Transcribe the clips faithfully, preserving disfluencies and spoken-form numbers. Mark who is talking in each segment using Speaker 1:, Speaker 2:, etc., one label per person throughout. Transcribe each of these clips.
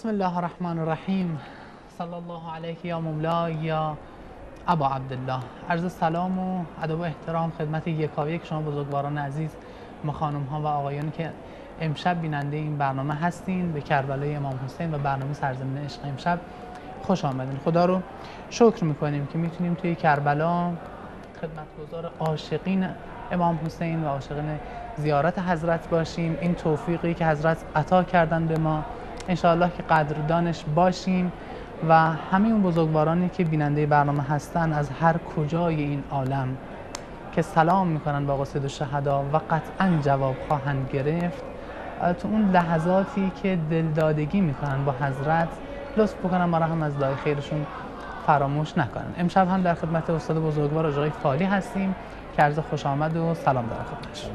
Speaker 1: بسم الله الرحمن الرحیم. صلی الله علیک یا مولای یا ابا عبدالله. عرض سلام و ادب و احترام خدمت یکایک شما بزرگواران عزیز، ما خانم ها و آقایانی که امشب بیننده این برنامه هستین. به کربلای امام حسین و برنامه سرزمین عشق امشب خوش آمدین. خدا رو شکر میکنیم که میتونیم توی کربلا خدمتگزار عاشقین امام حسین و عاشقین زیارت حضرت باشیم. این توفیقی که حضرت عطا کردن به ما، انشاءالله که قدردانش باشیم و همه اون بزرگوارانی که بیننده برنامه هستن از هر کجای این عالم که سلام میکنن با قصد الشهدا و قطعا جواب خواهند گرفت، تو اون لحظاتی که دلدادگی میکنن با حضرت لطف بکنن ما را هم از دعای خیرشون فراموش نکنن. امشب هم در خدمت استاد بزرگوار آقای فالی هستیم که عرض خوش آمد و سلام دارم خدمتشون.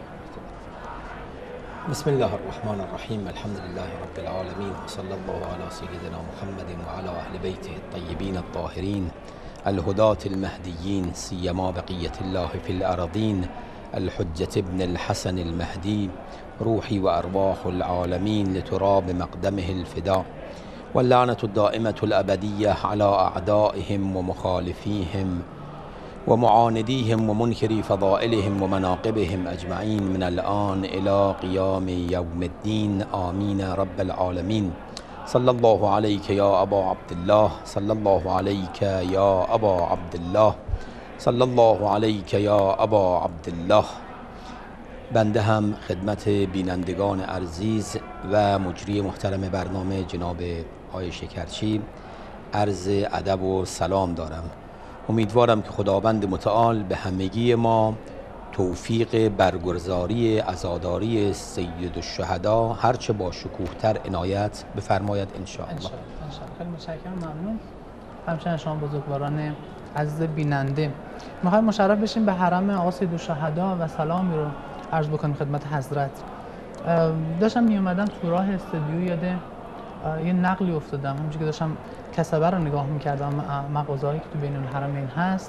Speaker 2: بسم الله الرحمن الرحیم. الحمد لله رب العالمین و صلی الله علی سیدنا محمد و علی اهل بیته الطیبین الطاهرین الهداة المهدیین سیما بقیة الله فی الارضین الحجة ابن الحسن المهدی روحی و ارواح العالمین لتراب مقدمه الفدا واللعنة الدائمة الأبدية على أعدائهم ومخالفيهم ومعانديهم ومنكري فضائلهم ومناقبهم أجمعين من الآن إلى قيام يوم الدين آمين رب العالمين. صلى الله عليك يا أبا عبد الله، صلى الله عليك يا أبا عبد الله، صلى الله عليك يا أبا عبد الله. بنده هم خدمت بینندگان عزیز و مجری محترم برنامه جناب آقای شکرچی عرض ادب و سلام دارم. امیدوارم که خداوند متعال به همگی ما توفیق برگزاری عزاداری سید الشهدا هرچه با شکوهتر عنایت بفرماید ان شاء الله.
Speaker 1: خیلی متشکرم، ممنون. همچنین شما بزرگواران عزیز بیننده، میخوایم مشرف بشیم به حرم آقا سید الشهدا و سلامی رو عرض بکنیم خدمت حضرت. داشتم می اومدم تو راه استودیو یاده یه نقلی افتادم، همونجوری که داشتم کسبه رو نگاه میکردم، مغازه‌ای که تو بین الحرمین هست،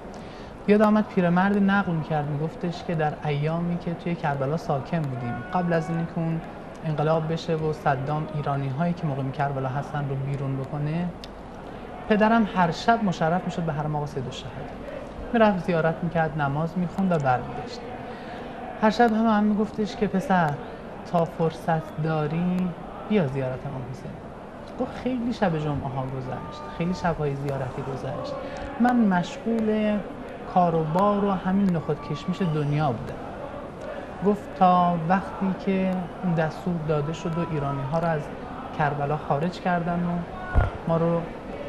Speaker 1: یاد آمد پیرمرد نقل میکرد، میگفتش که در ایامی که توی کربلا ساکن بودیم قبل از اینکه اون انقلاب بشه و صدام ایرانی هایی که مقیم کربلا هستن رو بیرون بکنه، پدرم هر شب مشرف میشد به حرم آقا سید الشهدا، میرفت زیارت میکرد، نماز میخوند و برمیگشت. هر شب هم هم میگفتش که پسر تا فرصت داری بیا زیارت امام حسین. گفت خیلی شب جمعه ها گذشت، خیلی شب‌های زیارتی گذشت، من مشغول کار و بار و همین نخود کشمیش دنیا بودم. گفت تا وقتی که این دستور داده شد و ایرانی ها رو از کربلا خارج کردن و ما رو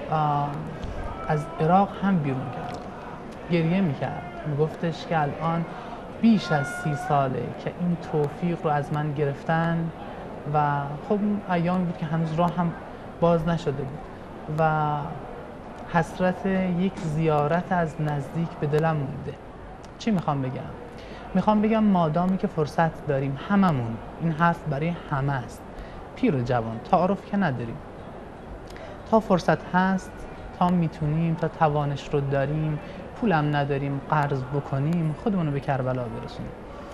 Speaker 1: از عراق هم بیرون کردن. گریه میکرد، میگفتش که الان بیش از سی ساله که این توفیق رو از من گرفتن و خب ایامی بود که هنوز راه هم باز نشده بود و حسرت یک زیارت از نزدیک به دلم مونده. چی میخوام بگم؟ میخوام بگم مادامی که فرصت داریم هممون، این حرف برای همه است، پیر و جوان تعارف که نداریم، تا فرصت هست، تا میتونیم، تا توانش رو داریم، پولم نداریم قرض بکنیم، خودمون رو به کربلا برسونیم.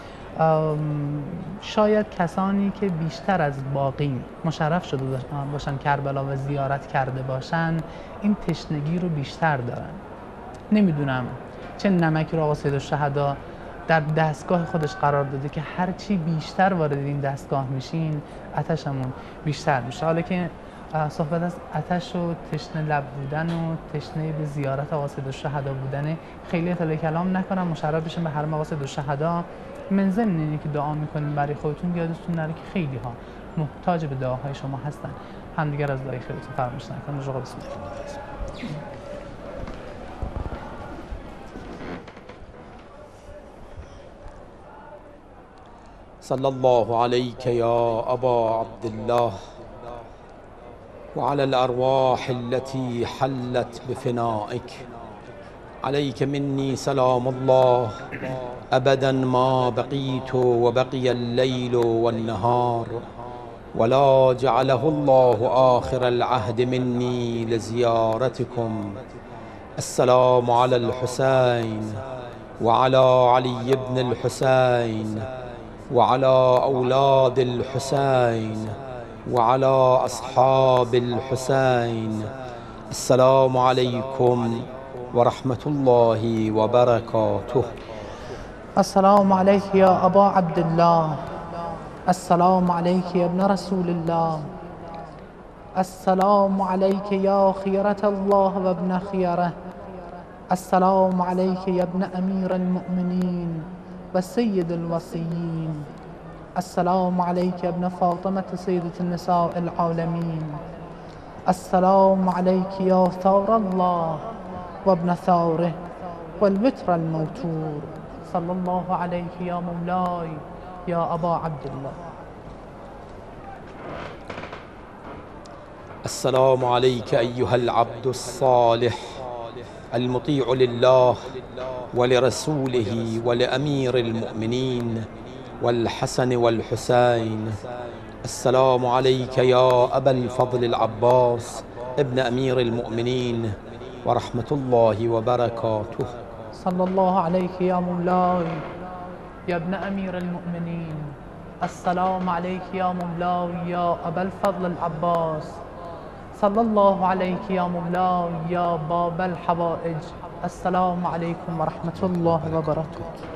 Speaker 1: شاید کسانی که بیشتر از باقی مشرف شده باشن کربلا و زیارت کرده باشن این تشنگی رو بیشتر دارن. نمیدونم چه نمکی رو آقا سید الشهدا در دستگاه خودش قرار داده که هرچی بیشتر وارد این دستگاه میشین آتشمون بیشتر میشه. حالا که صحبت از آتش و تشنه لب بودن و تشنه به زیارت آقا سید الشهدا بودن، خیلی اطلاع کلام نکنم، مشرف بشین به حرم آقا سید الشهدا. من ضمن اینی که دعا میکنیم برای خودتون یادتون نره که خیلی ها محتاج به دعاهای شما هستن. همدیگر از دعای خیرتون فراموش نکنید. آقا بسم الله.
Speaker 2: صلی الله علیک یا ابا عبدالله وعلى الأرواح التي حلت بفنائك عليك مني سلام الله أبدا ما بقيت وبقي الليل والنهار ولا جعله الله آخر العهد مني لزيارتكم. السلام على الحسين وعلى علي بن الحسين وعلى أولاد الحسين وعلى أصحاب الحسين. السلام عليكم ورحمة الله وبركاته.
Speaker 1: السلام عليك يا أبا عبد الله. السلام عليك يا ابن رسول الله. السلام عليك يا خيرة الله وابن خيره. السلام عليك يا ابن أمير المؤمنين والسيد الوصيين. السلام عليك يا ابن فاطمة سيدة النساء العالمين. السلام عليك يا ثور الله وابن ثوره والوتر الموتور. صلى الله عليك يا مولاي يا أبا عبد الله.
Speaker 2: السلام عليك أيها العبد الصالح المطيع لله ولرسوله ولأمير المؤمنين والحسن والحسين. السلام عليك يا أبا الفضل العباس ابن أمير المؤمنين ورحمة الله وبركاته.
Speaker 1: صلى الله عليك يا مولاي يا ابن أمير المؤمنين. السلام عليك يا مولاي يا أبا الفضل العباس. صلى الله عليك يا مولاي يا باب الحوائج. السلام عليكم ورحمة الله وبركاته.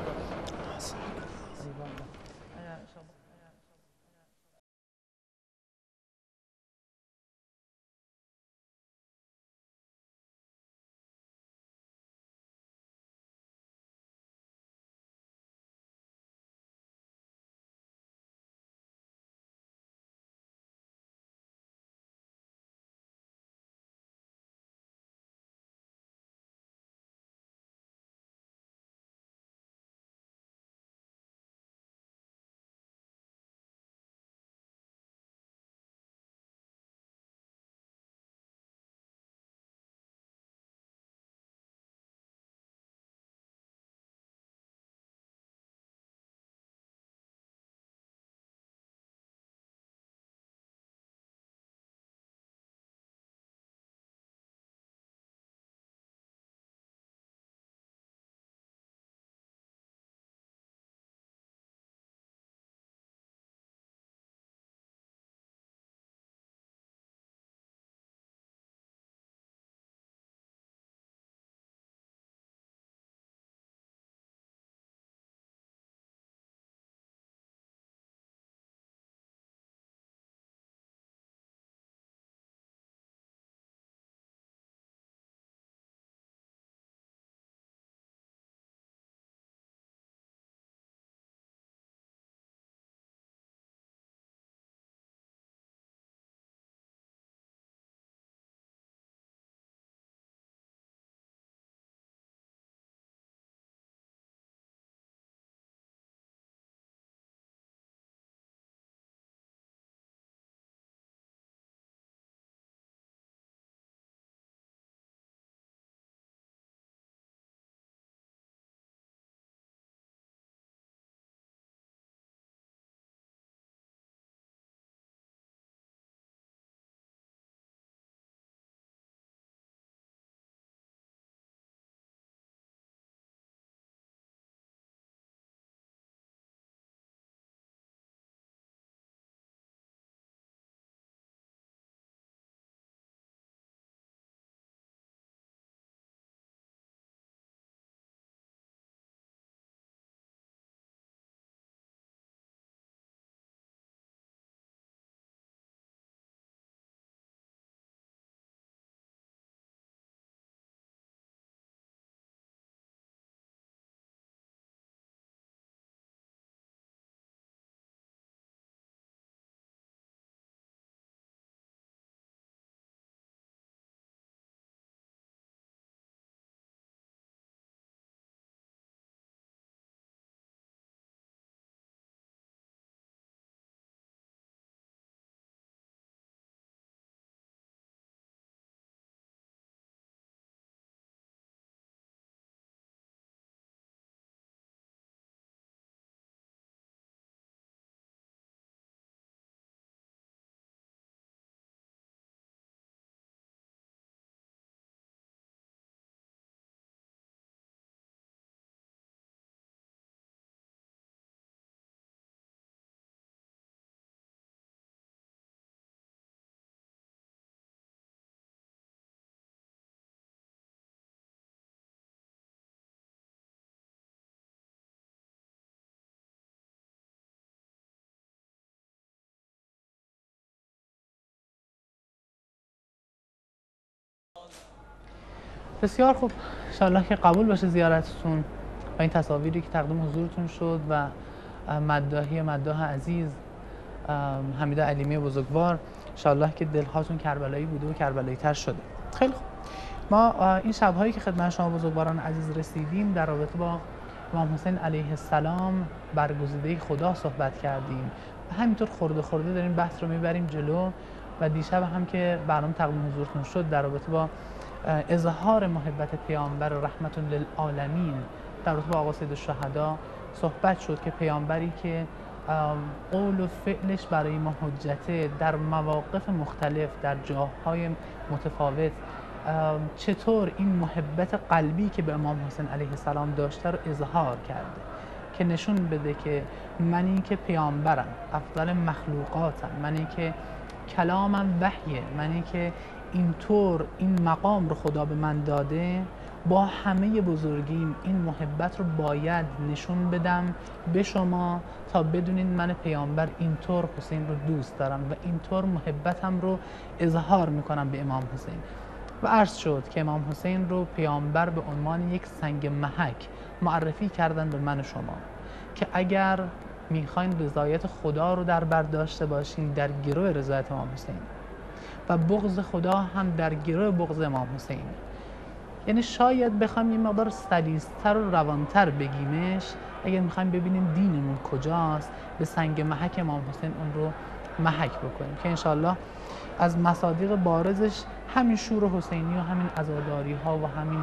Speaker 1: بسیار خوب، انشاءالله که قبول باشه زیارتتون و این تصاویری که تقدیم حضورتون شد و مداحی مداح عزیز حمیده علیمی بزرگوار، انشاءالله که دلهاتون کربلایی بوده و کربلایی تر شده. خیلی خوب، ما این شب‌هایی که خدمت شما بزرگواران عزیز رسیدیم در رابطه با امام حسین علیه السلام برگزیده خدا صحبت کردیم و همینطور خورده خورده داریم بحث رو میبریم جلو و دیشب هم که برنامه تقدیم حضورتون شد در رابطه با اظهار محبت پیامبر رحمت للعالمین در رابطه با آقا سید الشهدا صحبت شد که پیامبری که قول و فعلش برای ما حجته در مواقف مختلف در جاهای متفاوت چطور این محبت قلبی که به امام حسین علیه السلام داشته رو اظهار کرده که نشون بده که منی که پیامبرم، افضل مخلوقاتم، منی که کلامم وحیه، منی که اینطور این مقام رو خدا به من داده، با همه بزرگیم این محبت رو باید نشون بدم به شما تا بدونین من پیامبر اینطور حسین رو دوست دارم و اینطور محبتم رو اظهار میکنم به امام حسین. و عرض شد که امام حسین رو پیامبر به عنوان یک سنگ محک معرفی کردن به من و شما که اگر میخواین رضایت خدا رو در بر داشته باشین در گروه رضایت امام حسین و بغض خدا هم در گروه بغض امام حسین. یعنی شاید بخوام یه مقدار سلیس‌تر و روانتر بگیمش، اگر میخوایم ببینیم دینمون کجاست به سنگ محک امام حسین اون رو محک بکنیم که انشالله از مصادیق بارزش همین شور حسینی و همین عزاداری ها و همین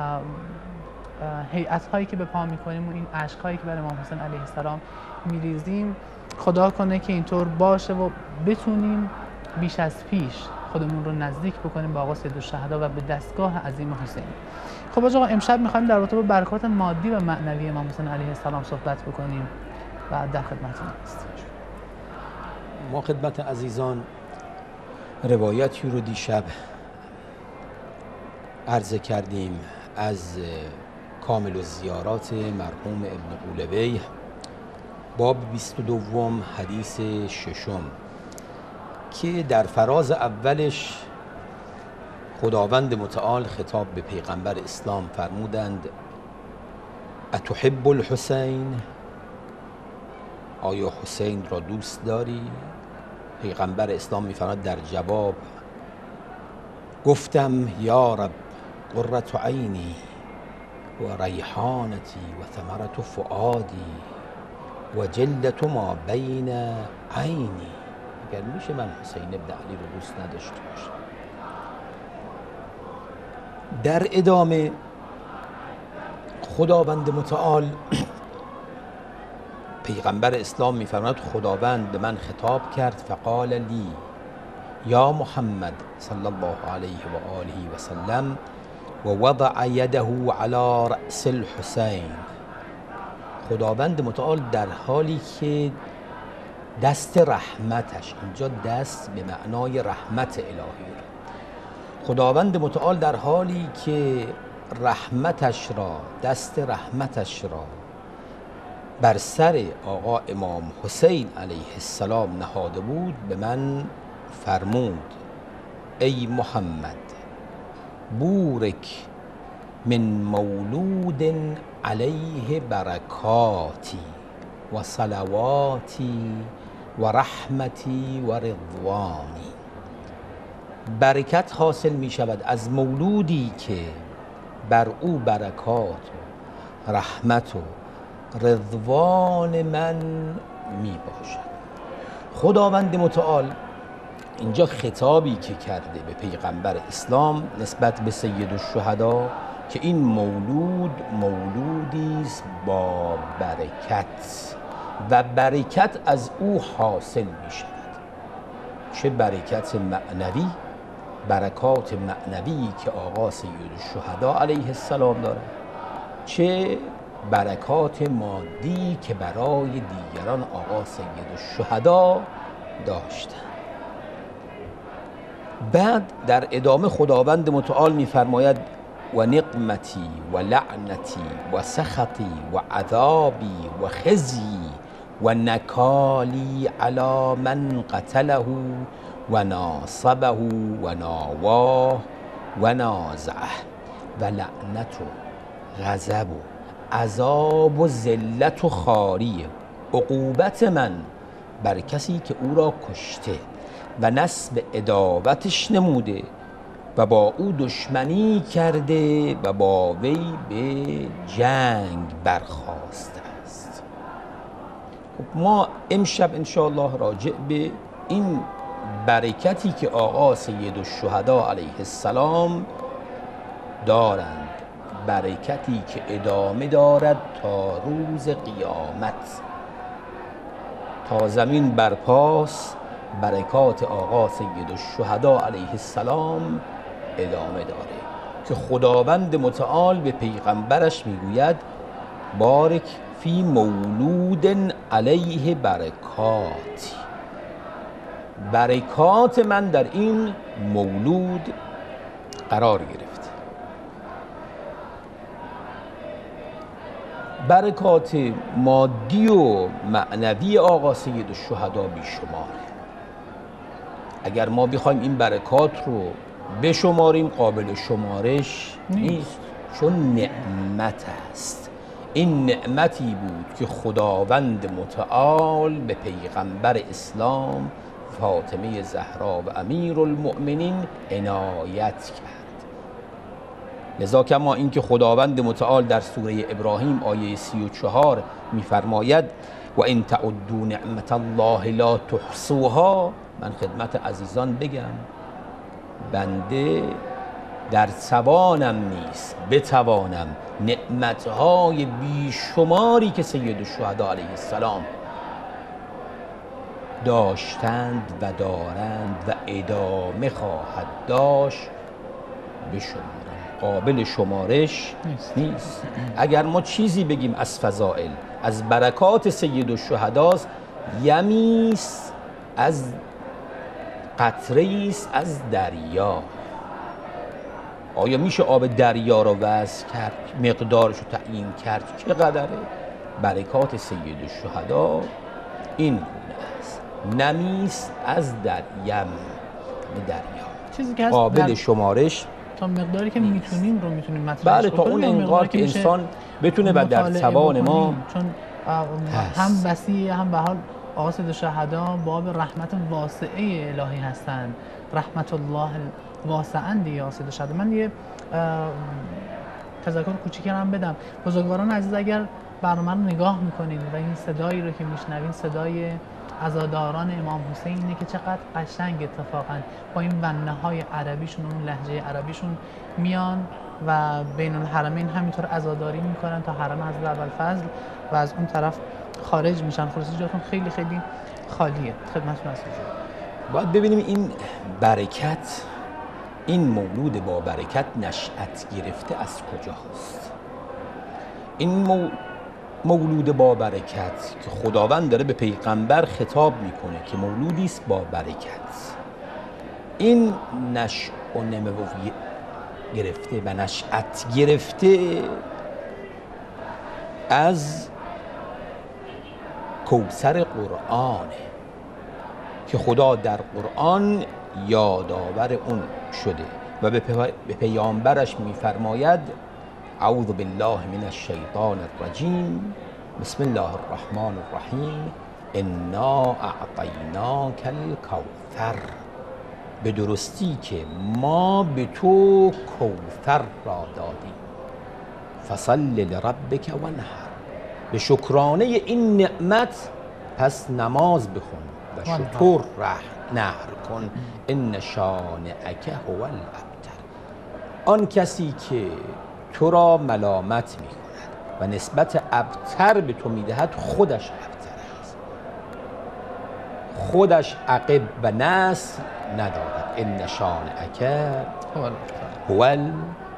Speaker 1: هیئت هایی که به پا میکنیم و این عشق هایی که برای امام حسین علیه السلام میریزیم خدا کنه که اینطور باشه و بتونیم بیش از پیش خودمون رو نزدیک بکنیم با آقا سید الشهدا و به دستگاه عظیم حسین. خب آقا امشب میخوایم در رابطه با برکات مادی و معنوی امام حسین علیه السلام صحبت بکنیم و در خدمتتون هستیم.
Speaker 2: ما خدمت عزیزان روایتی رو دیشب عرضه کردیم از کامل الزیارات مرحوم ابن قولوی، باب بیست و دوم حدیث ششم، که در فراز اولش خداوند متعال خطاب به پیغمبر اسلام فرمودند اتحب الحسین، آیا حسین را دوست داری؟ پیغمبر اسلام میفرماید در جواب گفتم یا رب قرة عینی و ریحانتی و ثمرة فؤادی و جلة ما بین عینی. اگر میشه من حسین ابن علی رو دوست نداشته باشم؟ در ادامه خداوند متعال پیغمبر اسلام میفرماید خداوند به من خطاب کرد فقال لی یا محمد صلی الله علیه و آله و سلم و وضع یده علی رأس الحسین. خداوند متعال در حالی که دست رحمتش، اینجا دست به معنای رحمت الهی، خداوند متعال در حالی که رحمتش را، دست رحمتش را بر سر آقا امام حسین علیه السلام نهاده بود به من فرمود ای محمد بورک من مولود علیه برکاتی و صلواتی و رحمتی و رضوانی. برکت حاصل می شود از مولودی که بر او برکات و رحمت و رضوان من می باشد. خداوند متعال اینجا خطابی که کرده به پیغمبر اسلام نسبت به سید الشهدا که این مولود مولودی است با برکت و برکت از او حاصل می شود. چه برکت معنوی، برکات معنوی که آقا سید الشهدا علیه السلام داره، چه برکات مادی که برای دیگران آقا سید الشهدا داشتن. بعد در ادامه خداوند متعال می‌فرماید و نقمتی و لعنتی و سخطی و عذابی و خزی و نکالی علی من قتله و ناصبه و ناواه و نازعه و لعنت و غضب و عذاب و ذلت و خواری عقوبت من بر کسی که او را کشته و نسب عداوتش نموده و با او دشمنی کرده و با وی به جنگ برخاسته است. خب ما امشب انشاءالله راجع به این برکتی که آقا سید الشهدا علیه السلام دارند، برکتی که ادامه دارد تا روز قیامت، تا زمین برپاس برکات آقا سید الشهدا علیه السلام ادامه داره که خداوند متعال به پیغمبرش میگوید بارک فی مولود علیه برکاتی، برکات من در این مولود قرار گرفت. برکات مادی و معنوی آقا سید الشهدا بیشماره. اگر ما بخوایم این برکات رو بشماریم قابل شمارش نیست، چون نعمت است. این نعمتی بود که خداوند متعال به پیغمبر اسلام فاطمه زهرا و امیر المؤمنین عنایت کرد. لذا کما اینکه خداوند متعال در سوره ابراهیم آیه سی و چهار میفرماید و ان تعدوا نعمت الله لا تحصوها، من خدمت عزیزان بگم بنده در توانم نیست بتوانم نعمتهای بیشماری که سید الشهدا علیه السلام داشتند و دارند و ادامه خواهد داشت بشمارم، قابل شمارش نیست. نیست. اگر ما چیزی بگیم از فضائل، از برکات سید الشهداست، یمیست از قطره‌ایست از دریا. آیا میشه آب دریا را وزن کرد، مقدارش رو تعیین کرد چقدره؟ برکات سید الشهدا این گونه است، نمیست از دریم دریا،
Speaker 1: چیزی که
Speaker 2: قابل شمارش
Speaker 1: تا مقداری که میتونیم رو میتونیم مطرحش
Speaker 2: بله، تا اون انقدر که انسان بتونه و در توان ما،
Speaker 1: چون هم وسیع هم به حال آقا سید الشهدا باب رحمت واسعه الهی هستند، رحمت الله واسعند یا سید الشهدا. من یه تذکر کوچیکی هم بدم. بزرگواران عزیز، اگر برنامه رو نگاه میکنید و این صدایی رو که میشنوید صدای عزاداران امام حسینه که چقدر قشنگ اتفاقا با این ونه های عربیشون، اون لهجه عربیشون میان و بین الحرمین همینطور عزاداری میکنن تا حرم حضرت ابوالفضل و از اون طرف خارج میشن. خلاص جاتون خیلی خیلی خالیه. خدمتتون هستم.
Speaker 2: باید ببینیم این برکت، این مولود با برکت نشأت گرفته از کجاست. این مو... مولود با برکت که خداوند داره به پیغمبر خطاب میکنه که مولودی است با برکت، این نشأ و نمو گرفته و نشأت گرفته از کوثر قرآنه که خدا در قرآن یادآور اون شده و به, پی... به پیامبرش میفرماید اعوذ بالله من الشیطان الرجیم بسم الله الرحمن الرحیم انا اعطیناک الکوثر، به درستی که ما به تو کوثر را دادیم، فصل لربک وانحر، به شکرانه این نعمت پس نماز بخون و شطور رح نحر کن، ان شانئک هو الابتر، آن کسی که تو را ملامت می کند و نسبت ابتر به تو می دهد خودش ابتر است، خودش عقب و نسل ندارد. ان شانئک هو الابتر.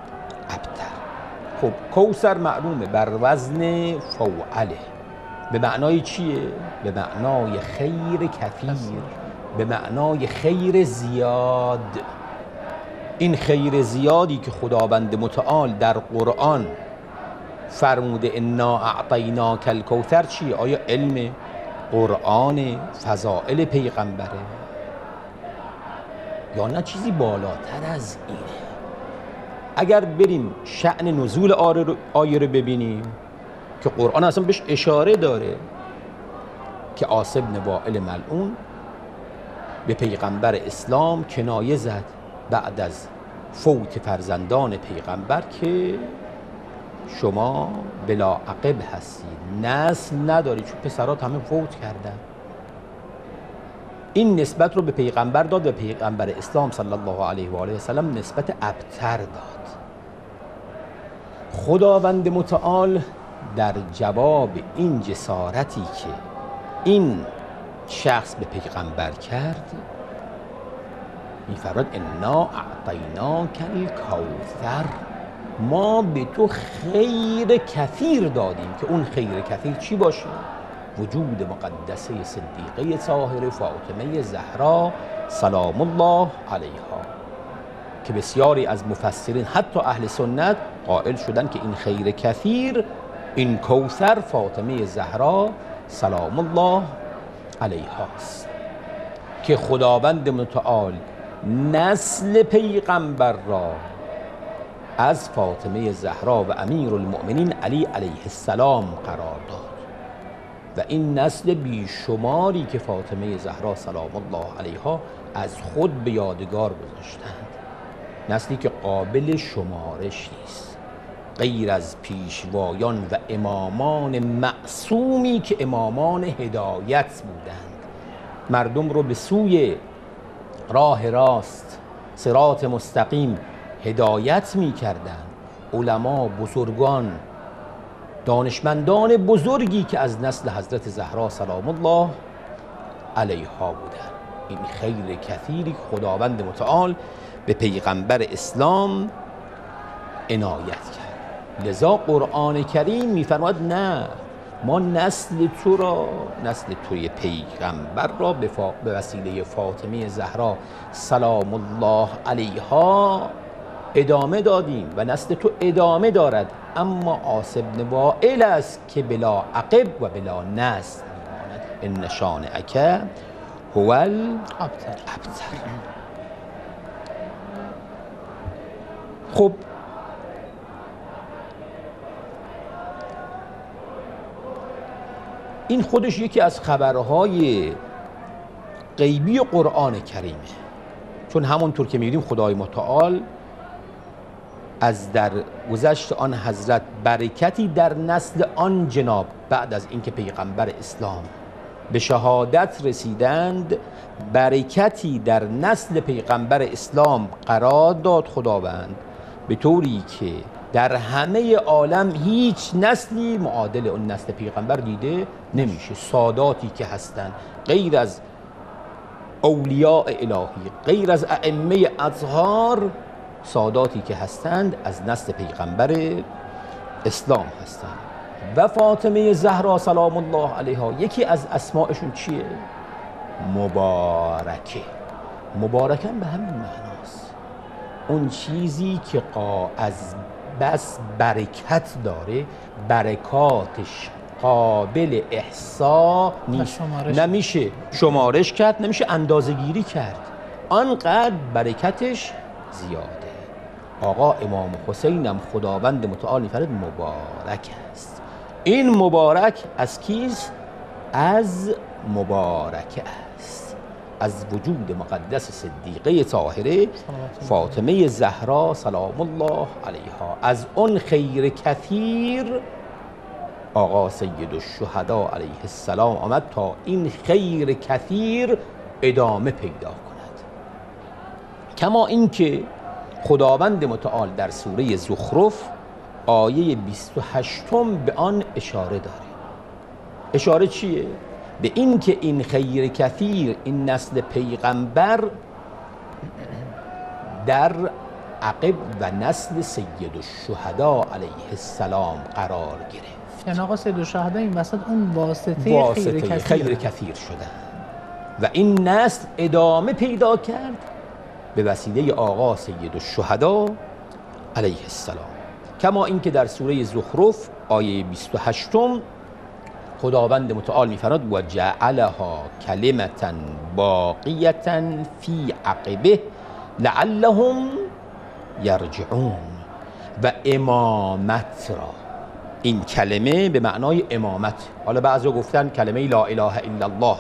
Speaker 2: خب کوثر معلومه بر وزن فوعله، به معنای چیه؟ به معنای خیر کثیر، به معنای خیر زیاد. این خیر زیادی که خداوند متعال در قرآن فرموده انا اعطیناک الکوثر چیه؟ آیا علم قرآن، فضائل پیغمبره، یا نه چیزی بالاتر از اینه؟ اگر بریم شأن نزول آیه رو ببینیم که قرآن اصلا بهش اشاره داره که عاص بن وائل ملعون به پیغمبر اسلام کنایه زد بعد از فوت فرزندان پیغمبر که شما بلا عقب هستید، نسل نداری، چون پسرات همه فوت کردن. این نسبت رو به پیغمبر داد و پیغمبر اسلام صلی الله علیه و آله و سلم نسبت ابتر داد. خداوند متعال در جواب این جسارتی که این شخص به پیغمبر کرد می‌فرماید انا اعطیناک الکوثر، ما به تو خیر کثیر دادیم. که اون خیر کثیر چی باشه؟ وجود مقدسه صدیقه طاهره فاطمه زهرا سلام الله علیها، که بسیاری از مفسرین حتی اهل سنت قائل شدن که این خیر کثیر، این کوثر، فاطمه زهرا سلام الله علیها است، که خداوند متعال نسل پیغمبر را از فاطمه زهرا و امیر المؤمنین علی علیه السلام قرار داد و این نسل بیشماری که فاطمه زهرا سلام الله علیها از خود به یادگار گذاشتند، نسلی که قابل شمارش نیست غیر از پیشوایان و امامان معصومی که امامان هدایت بودند، مردم رو به سوی راه راست صراط مستقیم هدایت می کردند. علما، بزرگان، دانشمندان بزرگی که از نسل حضرت زهرا سلام الله علیها بودند. این خیر کثیری خداوند متعال به پیغمبر اسلام عنایت کرد. لذا قرآن کریم می‌فرماید نه، ما نسل تو را، نسل توی پیغمبر را به, فا... به وسیله فاطمه زهرا سلام الله علیها ادامه دادیم و نسل تو ادامه دارد، اما عاص بن وائل است که بلا عقب و بلا نسل میماند. ان شانئک هو الابتر. خب این خودش یکی از خبرهای غیبی قرآن کریمه، چون همونطور که می‌بینیم خدای متعال از در گذشت آن حضرت برکتی در نسل آن جناب بعد از اینکه پیغمبر اسلام به شهادت رسیدند، برکتی در نسل پیغمبر اسلام قرار داد خداوند، به طوری که در همه عالم هیچ نسلی معادل اون نسل پیغمبر دیده نمیشه. ساداتی که هستند غیر از اولیاء الهی، غیر از ائمه اطهار، ساداتی که هستند از نسل پیغمبر اسلام هستند. و فاطمه زهرا سلام الله علیها یکی از اسمائشون چیه؟ مبارکه. مبارکن به همین معناست، اون چیزی که از بس برکت داره، برکاتش قابل احصا نیست، نمیشه شمارش کرد، نمیشه اندازه گیری کرد، آنقدر برکتش زیاده. آقا امام حسینم خداوند متعال می‌فرماید مبارک است. این مبارک از کیست؟ از مبارکه است، از وجود مقدس صدیقه طاهره فاطمه زهرا سلام الله علیها. از اون خیر کثیر آقا سید الشهدا علیه السلام آمد تا این خیر کثیر ادامه پیدا کند. کما اینکه خداوند متعال در سوره زخرف آیه بیست و هشتم به آن اشاره داره. اشاره چیه؟ به این که این خیر کثیر، این نسل پیغمبر در عقب و نسل سید الشهدا علیه السلام قرار گرفت.
Speaker 1: یعنی آقا سید الشهدا این وسط اون واسطه,
Speaker 2: واسطه
Speaker 1: خیر کثیر,
Speaker 2: خیر کثیر شدن و این نسل ادامه پیدا کرد به وسیله آقا سید الشهدا علیه السلام. کما اینکه در سوره زخرف آیه بیست و هشتم خداوند متعال می‌فرماید و جعلها کلمة باقیة فی عقبه لعلهم یرجعون. و امامت را. این کلمه به معنای امامت. حالا بعضی گفتن کلمه لا اله الا الله،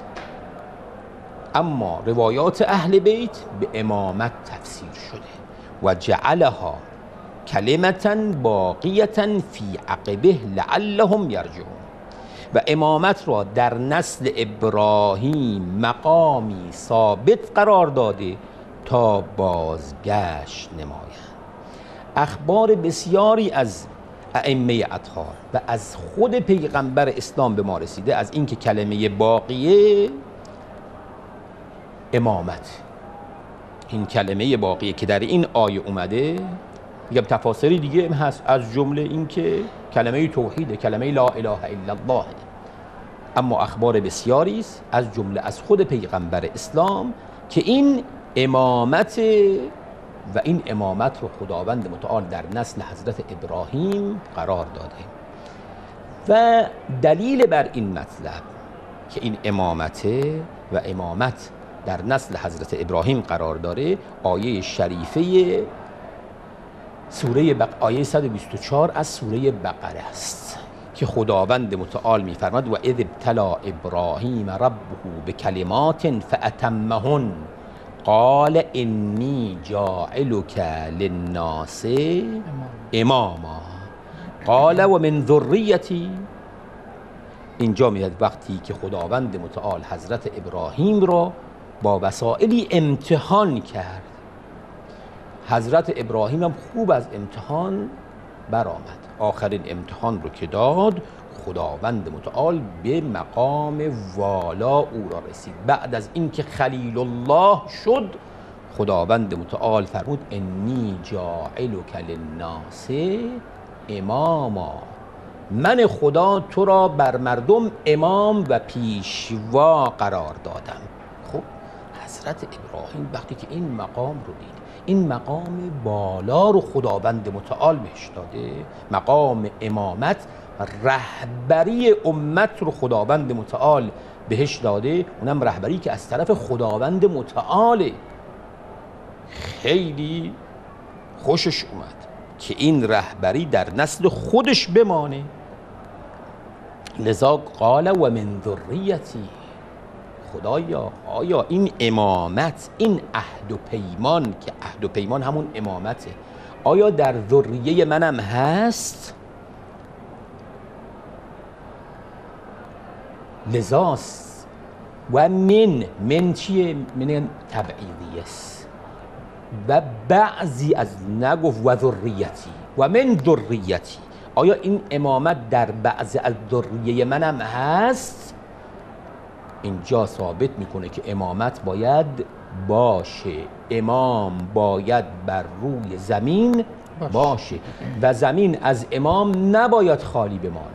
Speaker 2: اما روایات اهل بیت به امامت تفسیر شده. و جعلها کلمتا باقیتا فی عقبه لعلهم یرجعون. و امامت را در نسل ابراهیم مقامی ثابت قرار داده تا بازگشت نمایند. اخبار بسیاری از ائمه اطهار و از خود پیغمبر اسلام به ما رسیده از اینکه کلمه باقیه امامت، این کلمه باقیه که در این آیه اومده، میگم تفاسیری دیگه هست، از جمله این که کلمه توحیده، کلمه لا اله الا الله، اما اخبار بسیاری است از جمله از خود پیغمبر اسلام که این امامت و این امامت رو خداوند متعال در نسل حضرت ابراهیم قرار داده. و دلیل بر این مطلب که این امامت و امامت در نسل حضرت ابراهیم قرار داره آیه شریفه سوره بق... آیه صد و بیست و چهار از سوره بقره است که خداوند متعال می‌فرماد و اذ ابتلی ابراهیم ربه بکلمات فاتمهن قال انی جاعلک للناس اماما قال و من ذریتی. اینجا میاد وقتی که خداوند متعال حضرت ابراهیم را با وسائلی امتحان کرد، حضرت ابراهیم هم خوب از امتحان برآمد. آخرین امتحان رو که داد خداوند متعال به مقام والا او را رسید. بعد از اینکه خلیل الله شد خداوند متعال فرمود انی جاعلک للناس اماما، من خدا تو را بر مردم امام و پیشوا قرار دادم. خب حضرت ابراهیم وقتی که این مقام رو دید، این مقام بالا رو خداوند متعال بهش داده، مقام امامت، رهبری امت رو خداوند متعال بهش داده، اونم رهبری که از طرف خداوند متعاله. خیلی خوشش اومد که این رهبری در نسل خودش بمانه، لذا قال و من ذریتی، خدایا آیا این امامت، این عهد و پیمان که عهد و پیمان همون امامته، آیا در ذریه منم هست؟ لذاست و من من چیه؟ من تبعیدی است و بعضی از نگفت و ذریتی و من ذریتی، آیا این امامت در بعضی از ذریه منم هست؟ اینجا ثابت میکنه که امامت باید باشه، امام باید بر روی زمین باشه, باشه. و زمین از امام نباید خالی بمانه.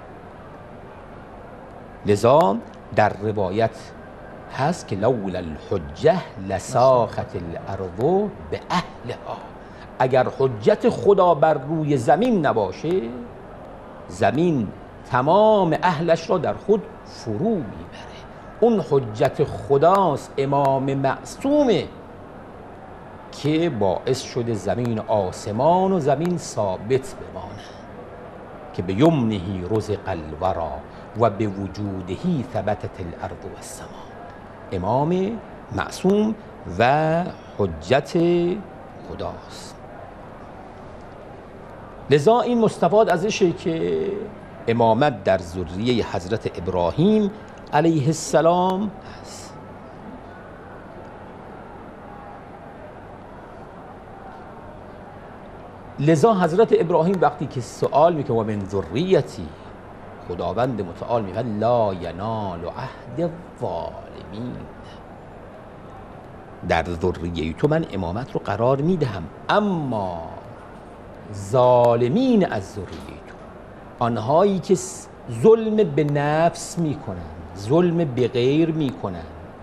Speaker 2: لذا در روایت هست که لولا الحجه لساخت الارض به اهلها، اگر حجت خدا بر روی زمین نباشه زمین تمام اهلش را در خود فرو میبره. اون حجت خداست، امام معصومه که باعث شده زمین آسمان و زمین ثابت بمانه که به یمنهی رزق الورا و به وجودهی ثبتت الارض و السما. امام معصوم و حجت خداست. لذا این مستفاد ازشه که امامت در ذریه حضرت ابراهیم علیه السلام هست. لذا حضرت ابراهیم وقتی که سوال میکنه و من ذریتی، خداوند متعال میگه لا ینال عهد الظالمین، در ذریه تو من امامت رو قرار میدهم، اما ظالمین از ذریه تو، آنهایی که ظلم به نفس میکنن، ظلم به غیر میکنن،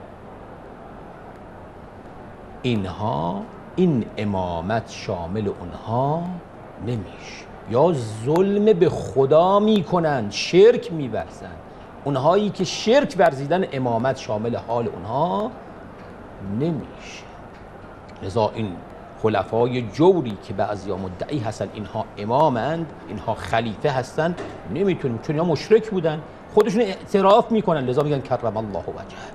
Speaker 2: اینها این امامت شامل اونها نمیشه. یا ظلم به خدا میکنن، شرک میورزن، اونهایی که شرک ورزیدن امامت شامل حال اونها نمیشه. لذا این خلفای جوری که بعضیا مدعی هستن اینها امامند، اینها خلیفه هستن، نمیتونیم، چون اینا مشرک بودن، خودشون اعتراف میکنن، لذا میگن کرم الله وجهه.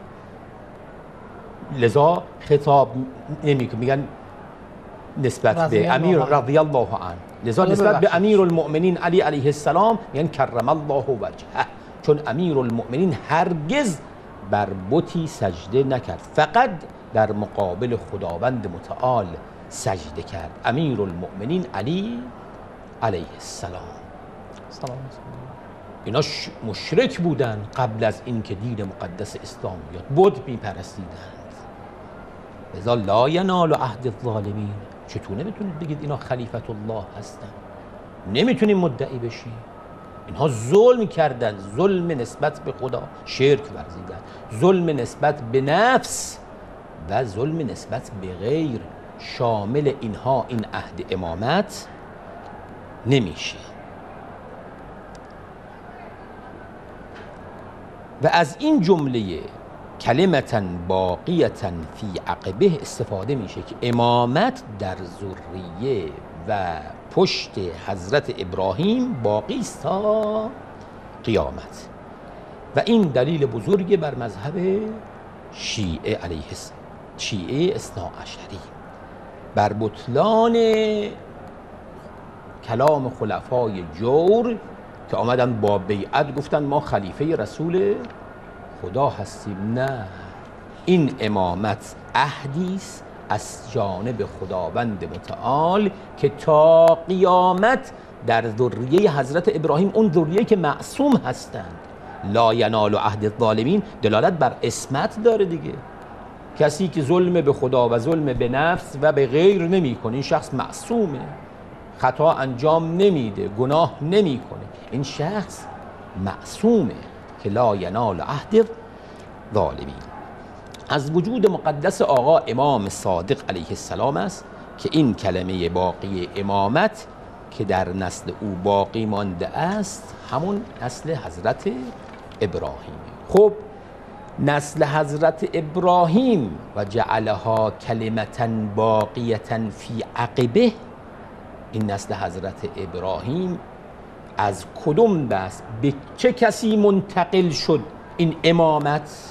Speaker 2: لذا خطاب نمیکنن، میگن نسبت به امیر رضی الله عنه، لذا نسبت به امیر المؤمنین علی علیه السلام میگن کرم الله وجهه، چون امیر المؤمنین هرگز بر بتی سجده نکرد، فقط در مقابل خداوند متعال سجده کرد. امیر المؤمنین علی علیه السلام. اینا مشرک بودن قبل از اینکه دین مقدس اسلام بیاد، بت میپرستیدند. لذا لا ینال عهد الظالمین. چطور نمیتونید بگید اینا خلیفت الله هستن؟ نمیتونیم مدعی بشیم. اینها ظلم کردن، ظلم نسبت به خدا، شرک ورزیدن، ظلم نسبت به نفس و ظلم نسبت به غیر. شامل اینها این عهد امامت نمیشه. و از این جمله کلمتا باقیتا فی عقبه استفاده میشه که امامت در ذریه و پشت حضرت ابراهیم باقی است تا قیامت. و این دلیل بزرگی بر مذهب شیعه علیه السلام، شیعه اثناعشری، بر بطلان کلام خلفای جور که آمدن با بیعت گفتن ما خلیفه رسول خدا هستیم. نه، این امامت عهدی است از جانب خداوند متعال که تا قیامت در ذریه حضرت ابراهیم، اون ذریه که معصوم هستند. لا ینال عهد الظالمین دلالت بر عصمت داره دیگه. کسی که ظلم به خدا و ظلم به نفس و به غیر نمیکنه، این شخص معصومه، خطا انجام نمیده، گناه نمیکنه، این شخص معصومه که لا ینال عهد الظالمین. از وجود مقدس آقا امام صادق علیه السلام است که این کلمه باقی امامت که در نسل او باقی مانده است همون نسل حضرت ابراهیم. خب نسل حضرت ابراهیم و جعلها کلمتا باقیتا فی عقبه، این نسل حضرت ابراهیم از کدوم دست به چه کسی منتقل شد این امامت؟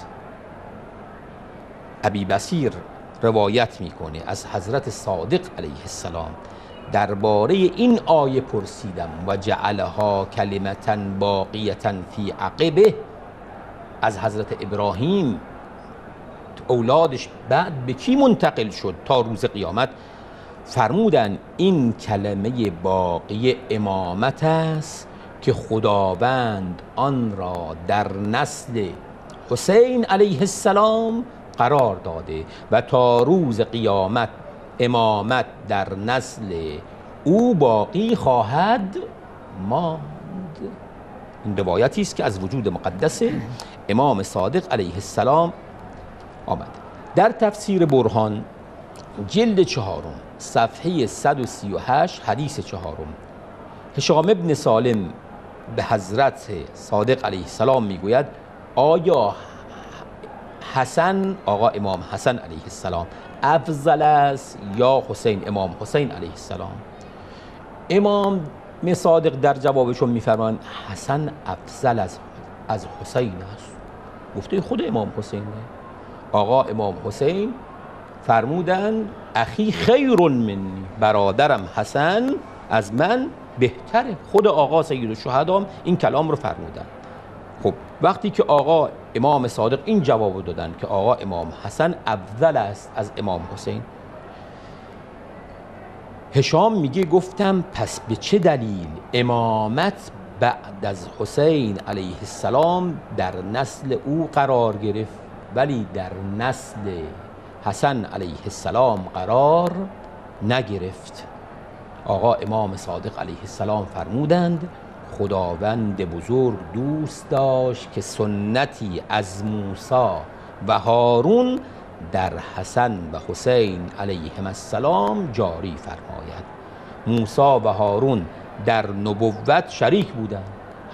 Speaker 2: ابی بصیر روایت میکنه از حضرت صادق علیه السلام درباره این آیه پرسیدم و جعلها کلمتا باقیتا فی عقبه، از حضرت ابراهیم اولادش بعد به کی منتقل شد تا روز قیامت؟ فرمودن این کلمه باقی امامت است که خداوند آن را در نسل حسین علیه السلام قرار داده و تا روز قیامت امامت در نسل او باقی خواهد ماند. این روایتی است که از وجود مقدس امام صادق علیه السلام آمد. در تفسیر برهان جلد چهارم صفحه صد و سی و هشت حدیث چهارم، هشام ابن سالم به حضرت صادق علیه السلام میگوید آیا حسن، آقا امام حسن علیه السلام افضل است یا حسین، امام حسین علیه السلام؟ امام صادق در جوابشون میفرمان حسن افضل از از حسین است. گفته خود امام حسین نه. آقا امام حسین فرمودن اخی خیر منی، برادرم حسن از من بهتره. خود آقا سید الشهدا این کلام رو فرمودن. خب وقتی که آقا امام صادق این جواب دادن که آقا امام حسن افضل است از امام حسین، هشام میگه گفتم پس به چه دلیل امامت بعد از حسین علیه السلام در نسل او قرار گرفت ولی در نسل حسن علیه السلام قرار نگرفت؟ آقا امام صادق علیه السلام فرمودند خداوند بزرگ دوست داشت که سنتی از موسی و هارون در حسن و حسین علیهم السلام جاری فرماید. موسی و هارون در نبوت شریک بودند،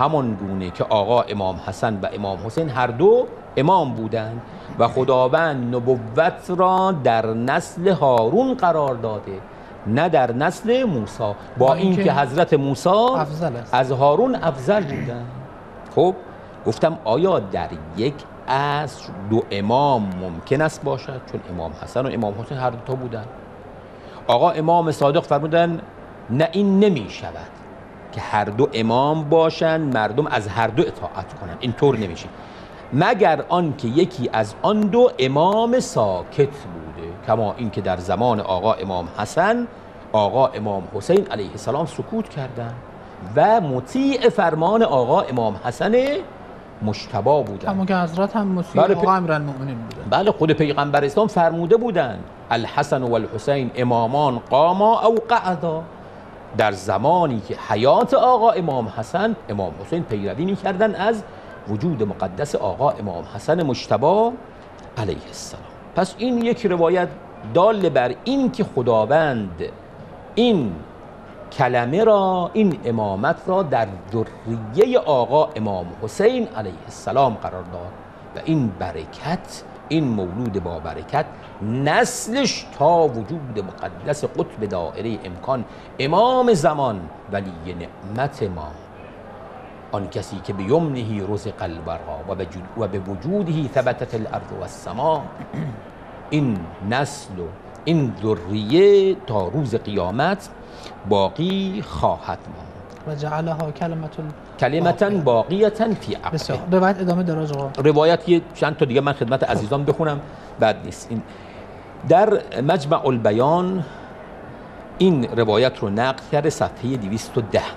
Speaker 2: همان گونه که آقا امام حسن و امام حسین هر دو امام بودند و خداوند نبوت را در نسل هارون قرار داده نه در نسل موسی، با اینکه حضرت موسی از هارون افضل بودند. خب گفتم آیا در یک عصر دو امام ممکن است باشد؟ چون امام حسن و امام حسین هر دو تا بودند. آقا امام صادق فرمودن نه، این نمی شود که هر دو امام باشند مردم از هر دو اطاعت کنند، اینطور نمیشه مگر آنکه یکی از آن دو امام ساکت بوده، کما اینکه در زمان آقا امام حسن آقا امام حسین علیه السلام سکوت کردند و مطیع فرمان آقا امام حسن مجتبی بودند،
Speaker 1: کما که حضرت هم مطیع
Speaker 2: بله
Speaker 1: آقا امیرالمؤمنین بودند.
Speaker 2: بله، خود پیغمبر اسلام فرموده بودند الحسن و الحسین امامان قاما او قعدا، در زمانی که حیات آقا امام حسن امام حسین پیروی می‌کردند از وجود مقدس آقا امام حسن مجتبی علیه السلام. پس این یک روایت دال بر این که خداوند این کلمه را، این امامت را در ذریه آقا امام حسین علیه السلام قرار داد و این برکت، این مولود با برکت نسلش تا وجود مقدس قطب دائره امکان امام زمان ولی نعمت ما، آن کسی که به یمنه رزق البرا و به وجوده ثبتت الارض و السما، این نسل و این ذریه تا روز قیامت باقی خواهد ماند.
Speaker 1: و جعلها کلمة
Speaker 2: کلمتا باقیتا فی عقبه.
Speaker 1: بسیار. روایت ادامه داره آقا.
Speaker 2: روایت یه چند تا دیگه من خدمت عزیزان بخونم بعد نیست. این در مجمع البیان این روایت رو نقل کرده صفحه دویست و ده.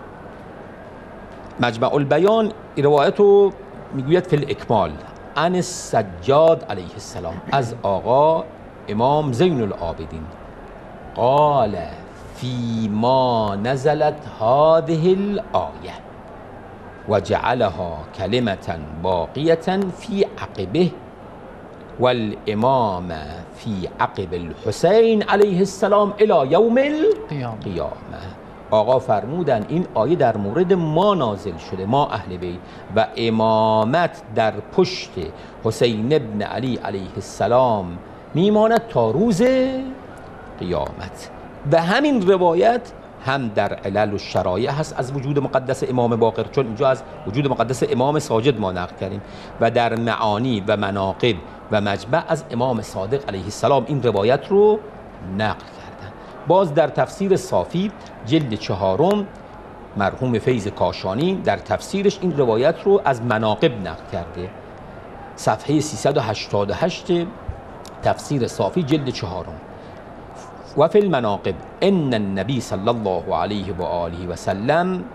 Speaker 2: مجمع البیان روایت رو میگوید فی الاکمال عن السجاد علیه السلام از آقا امام زین العابدین قال فی ما نزلت هذه الآیه و جعلها کلمة باقیة فی عقبه والامام فی عقب الحسین علیه السلام الی یوم القیامه. آقا فرمودن این آیه در مورد ما نازل شده، ما اهل بیت، و امامت در پشت حسین ابن علی علیه السلام میماند تا روز قیامت. و همین روایت هم در علل و شرایع هست از وجود مقدس امام باقر، چون اینجا از وجود مقدس امام ساجد ما نقل کردیم، و در معانی و مناقب و مجمع از امام صادق علیه السلام این روایت رو نقل کردن. باز در تفسیر صافی جلد چهارم مرحوم فیض کاشانی در تفسیرش این روایت رو از مناقب نقل کرده، صفحه سیصد و هشتاد و هشت تفسیر صافی جلد چهارم. و فی المناقب ان النبی صلی الله علیه و آله و سلم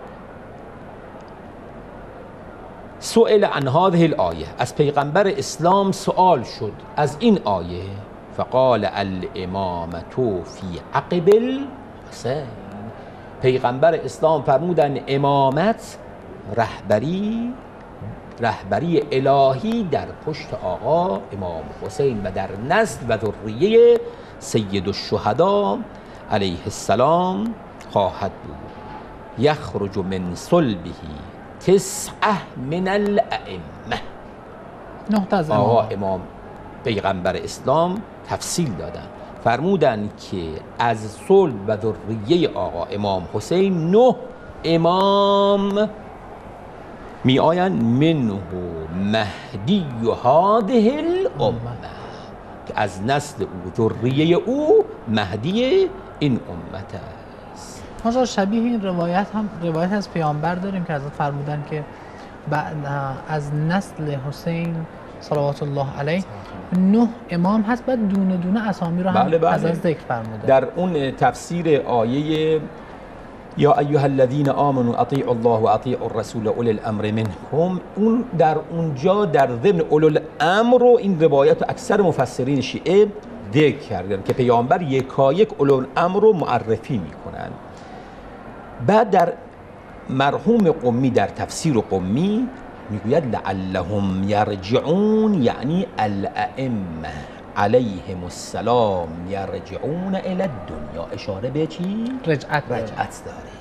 Speaker 2: سئل عن هذه الآیه، از پیغمبر اسلام سوال شد از این آیه، فقال الامامة فی عقب الحسین. پیغمبر اسلام فرمودن امامت، رهبری رهبری الهی در پشت آقا امام حسین و در نسل و ذریه سید الشهدا علیه السلام خواهد بود. یخرج من صلبه تسعه من الائمه.
Speaker 1: نه
Speaker 2: آقا امام پیغمبر اسلام تفصیل دادن، فرمودن که از صلب و ذریه آقا امام حسین نه امام می آیند، منه مهدی هذه الامه، که از نسل او ذریه او مهدی این امت است.
Speaker 1: ما شبیه این روایت هم روایت از پیامبر داریم که حضرت فرمودن که بعد از نسل حسین صلوات الله علیه نه امام هست، بعد دونه دونه اسامی رو هم
Speaker 2: بله بله.
Speaker 1: از از ذکر فرموده.
Speaker 2: در اون تفسیر آیه یا ایها الذین آمنوا اطیعوا الله و اطیعوا الرسول اولی الامر منکم، اون در اونجا در ضمن اولی الامر رو این روایت اکثر مفسرین شیعه ذکر کردن که پیامبر یکایک اولی الامر رو معرفی میکنن. بعد در مرحوم قمی در تفسیر قمی میگوید لعلهم یرجعون، یعنی الائمه علیهم السلام یرجعون الی الدنیا، اشاره به چی؟
Speaker 1: رجعت
Speaker 2: رجعت داره.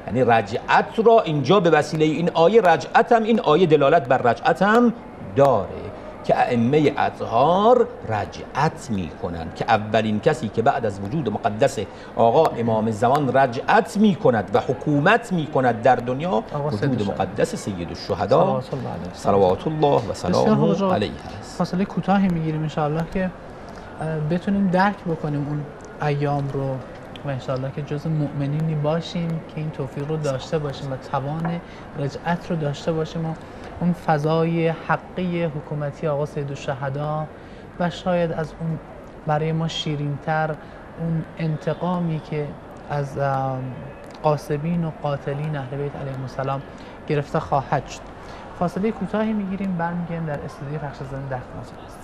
Speaker 2: یعنی رجعت را اینجا به وسیله این آیه، رجعت هم این آیه دلالت بر رجعت هم داره که ائمه اطهار رجعت میکنند، که اولین کسی که بعد از وجود مقدس آقا امام زمان رجعت میکند و حکومت میکند در دنیا وجود مقدس سید الشهدا صلوات الله و سلامه علیه است.
Speaker 1: فاصله کوتاهی میگیریم ان شاء الله که بتونیم درک بکنیم اون ایام رو و ان شاء الله که جز مؤمنینی باشیم که این توفیق رو داشته باشیم و توان رجعت رو داشته باشیم و اون فضای حقی حکومتی آقا سید الشهدا و شاید از اون برای ما شیرین‌تر اون انتقامی که از غاصبین و قاتلین اهل بیت علیهم السلام گرفته خواهد شد. فاصله کوتاهی میگیریم، برمیگردیم در استودیو پخش زنده در خدمتتون هستیم.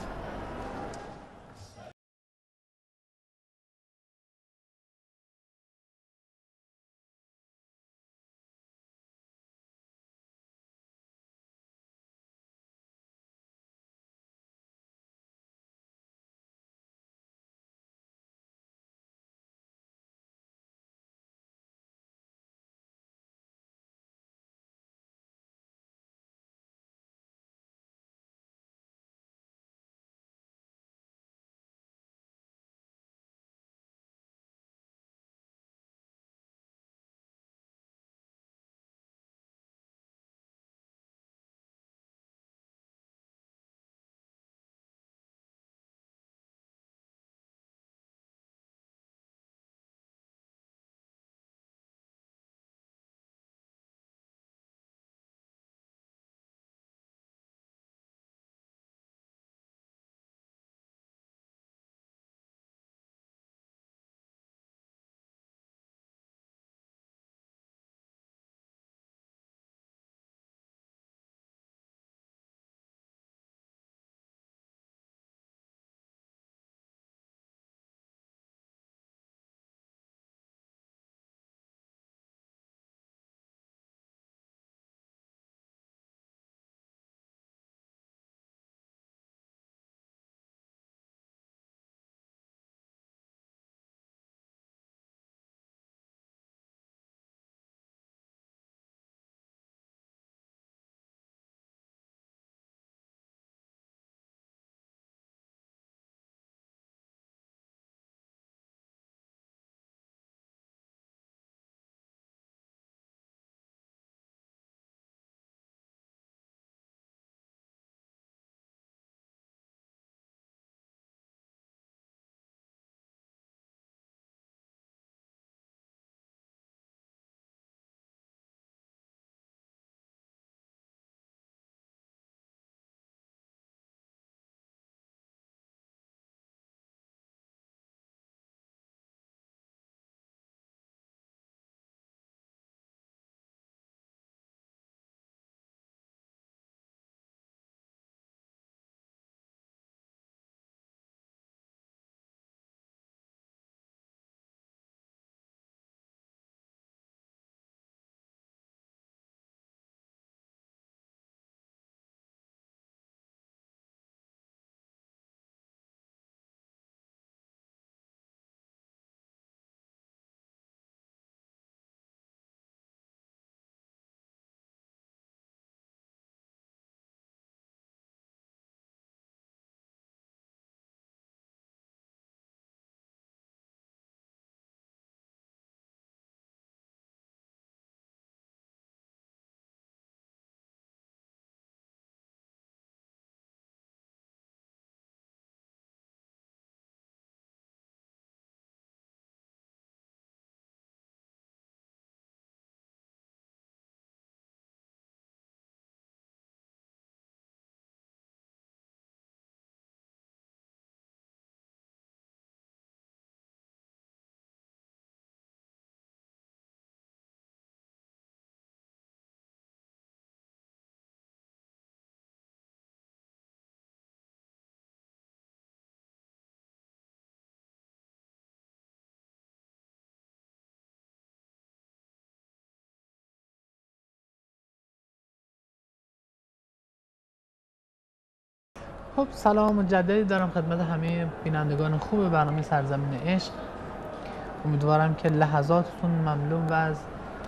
Speaker 1: خب سلام مجددی دارم خدمت همه بینندگان خوب برنامه سرزمین عشق. امیدوارم که لحظاتتون مملو و از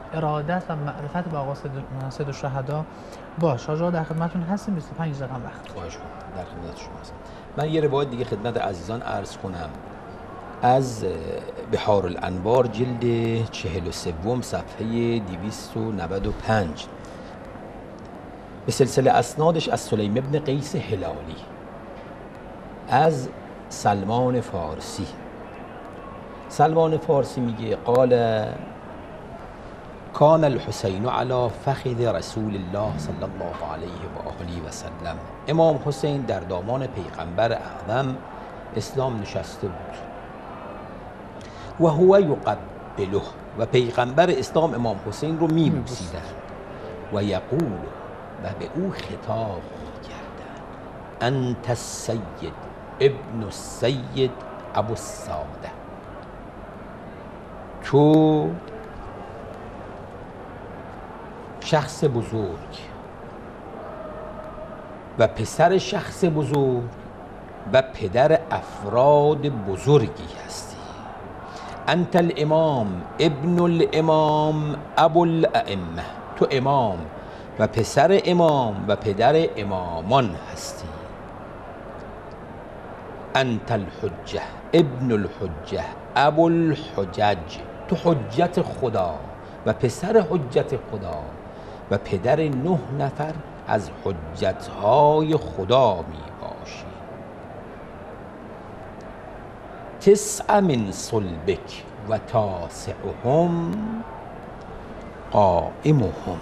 Speaker 1: ارادت و معرفت به آقا سید الشهدا باش. آقا در خدمتتون هستیم، بیست و پنج دقیقه وقت.
Speaker 2: خواهش کنم، در خدمت شما هستم. من یه روایت دیگه خدمت عزیزان عرض کنم از بحار الانوار جلد چهل و سوم صفحه دویست و نود و پنج به سلسله اسنادش از سلیم ابن قیس هلالی از سلمان فارسی. سلمان فارسی میگه قال کان الحسین علی فخذ رسول الله صلی الله علیه و آله و سلم. امام حسین در دامان پیغمبر اعظم اسلام نشسته بود و هو یقبله، و پیغمبر اسلام امام حسین رو میبوسیدند و یقول، و به او خطاب کردند انت السید ابن السید ابو الساده، تو شخص بزرگ و پسر شخص بزرگ و پدر افراد بزرگی هستی. انت الامام ابن الامام ابو الائمه، تو امام و پسر امام و پدر امامان هستی. انت الحجه ابن الحجه ابو الحجج، تو حجت خدا و پسر حجت خدا و پدر نه نفر از حجتهای خدا می باشی. تسع من صلبک و تاسعهم قائمهم،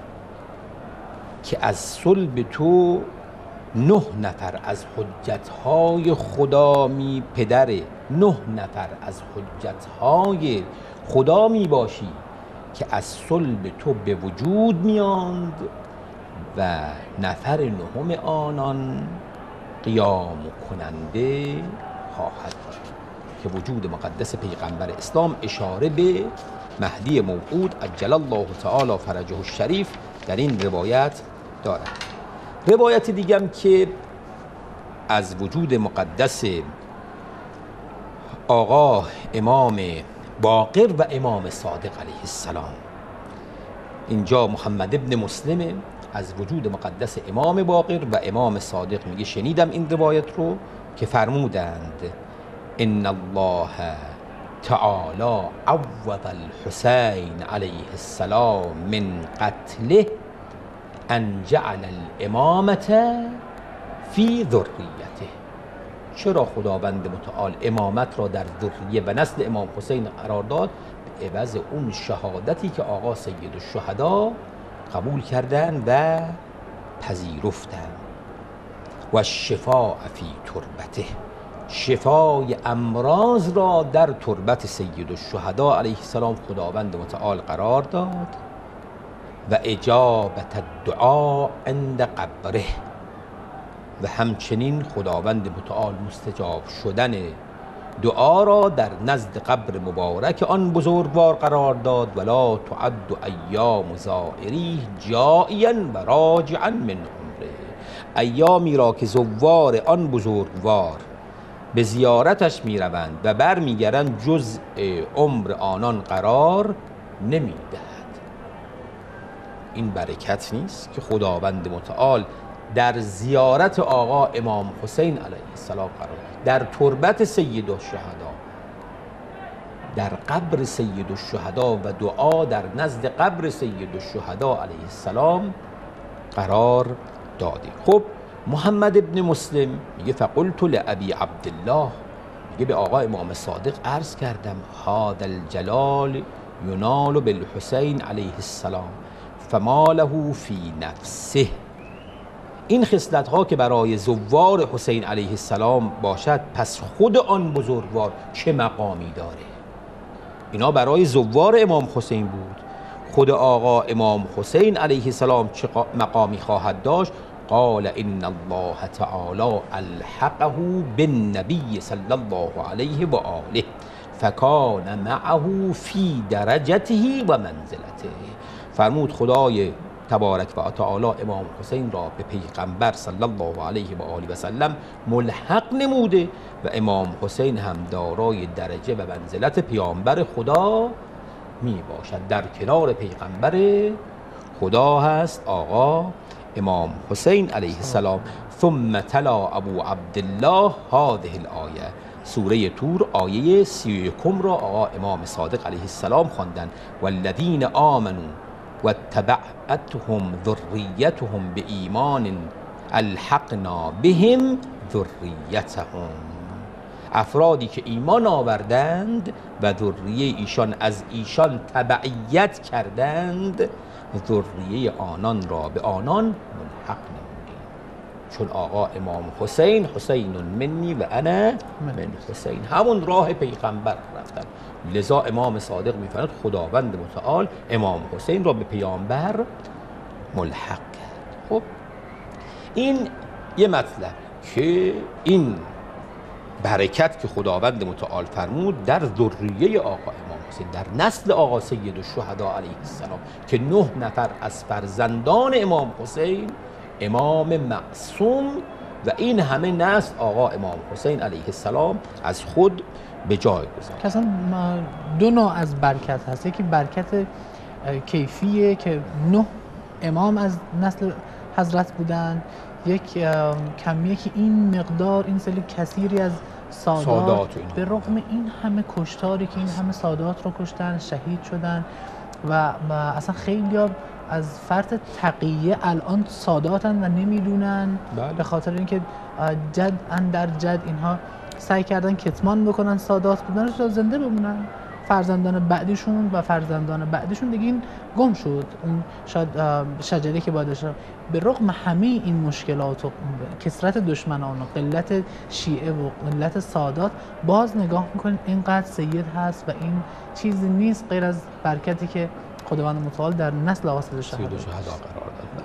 Speaker 2: که از صلب تو نه نفر از حجتهای خدا می پدر نه نفر از حجتهای خدا می باشی که از صلب تو به وجود میاند و نفر نهم آنان قیام کننده خواهد بود، که وجود مقدس پیغمبر اسلام اشاره به مهدی موعود عجل الله تعالی فرجه الشریف در این روایت دارد. روایت دیگم که از وجود مقدس آقا امام باقر و امام صادق علیه السلام، اینجا محمد ابن مسلم از وجود مقدس امام باقر و امام صادق میگه شنیدم این روایت رو که فرمودند ان الله تعالی عوض الحسین علیه السلام من قتله ان جعل الامامة فی ذریته. چرا خداوند متعال امامت را در ذریه و نسل امام حسین قرار داد؟ به عوض اون شهادتی که آقا سید الشهدا قبول کردن و پذیرفتن. و شفاء فی تربته، شفای امراض را در تربت سید الشهدا علیه السلام خداوند متعال قرار داد. و اجابت الدعا عند قبره، و همچنین خداوند متعال مستجاب شدن دعا را در نزد قبر مبارک آن بزرگوار قرار داد. ولا تعد ایام زائریه جائیا و راجعا من عمره، ایامی را که زوار آن بزرگوار به زیارتش می روند و بر می گردند جزء عمر آنان قرار نمی دهد. این برکت نیست که خداوند متعال در زیارت آقا امام حسین علیه السلام قرار، در تربت سید الشهدا، در قبر سید الشهدا و دعا در نزد قبر سید الشهدا علیه السلام قرار داده. خب محمد ابن مسلم میگه فقلت لابی عبدالله، میگه به آقا امام صادق عرض کردم هذا الجلال ینال بالحسین علیه السلام فما له فی نفسه، این خصلت ها که برای زوار حسین علیه السلام باشد پس خود آن بزرگوار چه مقامی داره؟ اینا برای زوار امام حسین بود، خود آقا امام حسین علیه السلام چه مقامی خواهد داشت؟ قال ان الله تعالی الحقه بالنبی صلی الله علیه و آله فکان معه فی درجته و منزلته. فرمود خدای تبارک و تعالی امام حسین را به پیغمبر صلی الله علیه و آله و سلم ملحق نموده و امام حسین هم دارای درجه و منزلت پیامبر خدا می باشد. در کنار پیغمبر خدا هست آقا امام حسین علیه السلام. ثم تلا ابو عبدالله هذه الآیه، سوره تور آیه سی و یکم را آقا امام صادق علیه السلام خواندند. والذین آمنوا واتبعتهم ذریتهم بایمان الحقنا بهم ذریتهم. افرادی که ایمان آوردند و ذریه ایشان از ایشان تبعیت کردند، ذریه آنان را به آنان ملحق نمودیم. چون آقا امام حسین حسین منی و انا من حسین، همون راه پیغمبر رفتن. لذا امام صادق میفرماید خداوند متعال امام حسین را به پیامبر ملحق کرد. خب این یه مطلب که این برکت که خداوند متعال فرمود در ذریه آقا امام حسین، در نسل آقا سید الشهدا علیه السلام، که نه نفر از فرزندان امام حسین امام معصوم و این همه نسل آقا امام حسین علیه السلام از خود به جای گذاشت.
Speaker 1: که اصلا دو نوع از برکت هست. یکی برکت کیفیه که نه امام از نسل حضرت بودن، یک کمیه که این مقدار این سری کثیری از سادات, سادات به رغم این همه کشتاری که این همه سادات رو کشتن، شهید شدن و, و اصلا خیلی از فرط تقیه الان ساداتن و نمیدونن. بله. به خاطر اینکه جد اندر جد اینها سعی کردن کتمان بکنن سادات بودن تا زنده بمونن. فرزندان بعدیشون و فرزندان بعدیشون دیگه این گم شد. اون شاید شجره که بادش به رغم همه این مشکلات و کثرت دشمنان و قلت شیعه و قلت سادات، باز نگاه میکنید اینقدر سید هست و این چیزی نیست غیر از برکتی که خداوند متعال در نسل آقا سید الشهدا
Speaker 2: قرار داد.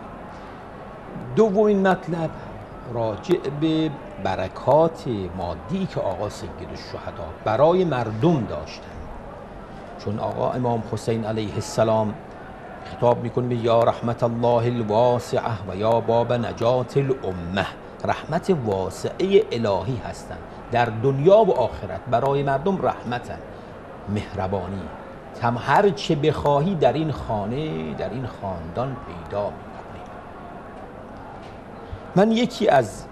Speaker 2: دومین مطلب راجع به برکات مادی که آقا سید الشهدا برای مردم داشتن. چون آقا امام حسین علیه السلام خطاب میکنه به یا رحمت الله الواسعه و یا باب نجات الامه، رحمت واسعه الهی هستند در دنیا و آخرت، برای مردم رحمتن، مهربانی، هم هر چه بخواهی در این خانه در این خاندان پیدا میکنی. من یکی از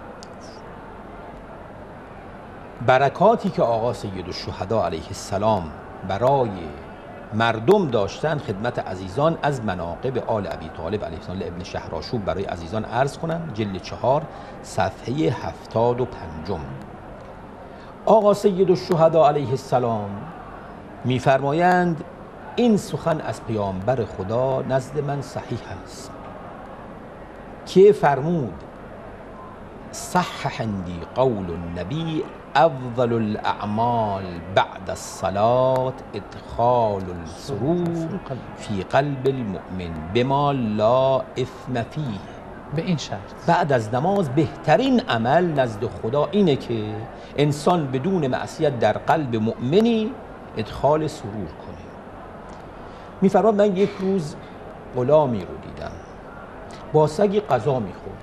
Speaker 2: برکاتی که آقا سید الشهدا علیه السلام برای مردم داشتن خدمت عزیزان از مناقب آل ابی طالب علیه السلام ابن شهرآشوب برای عزیزان عرض کنم. جلد چهار صفحه هفتاد و پنجم. آقا سید الشهدا علیه السلام میفرمایند این سخن از پیامبر خدا نزد من صحیح است که فرمود صح عندي قول النبي افضل الاعمال بعد الصلاة ادخال السرور في قلب المؤمن بما لا اثم فيه.
Speaker 1: به این شرط
Speaker 2: بعد از نماز بهترین عمل نزد خدا اینه که انسان بدون معصیت در قلب مؤمنی ادخال سرور کنه. میفرماد من یک روز غلامی رو دیدم با سگی غذا میخورد.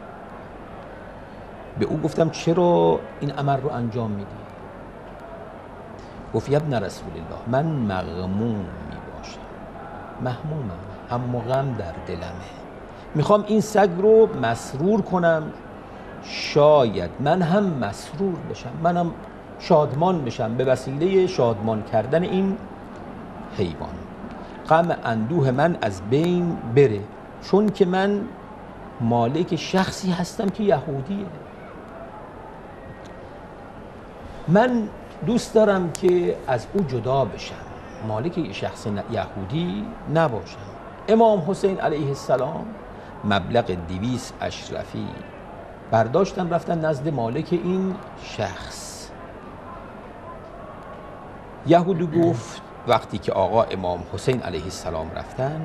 Speaker 2: به او گفتم چرا این عمل رو انجام میدی؟ گفت ابن رسول الله من مغموم میباشم، مهمومم، هم غم در دلمه، میخوام این سگ رو مسرور کنم، شاید من هم مسرور بشم، منم شادمان بشم به وسیله شادمان کردن این حیوان، غم اندوه من از بین بره، چون که من مالک شخصی هستم که یهودیه. من دوست دارم که از او جدا بشم، مالک شخص یهودی نباشم. امام حسین علیه السلام مبلغ دویست اشرفی برداشتن رفتن نزد مالک این شخص. یهودی گفت وقتی که آقا امام حسین علیه السلام رفتن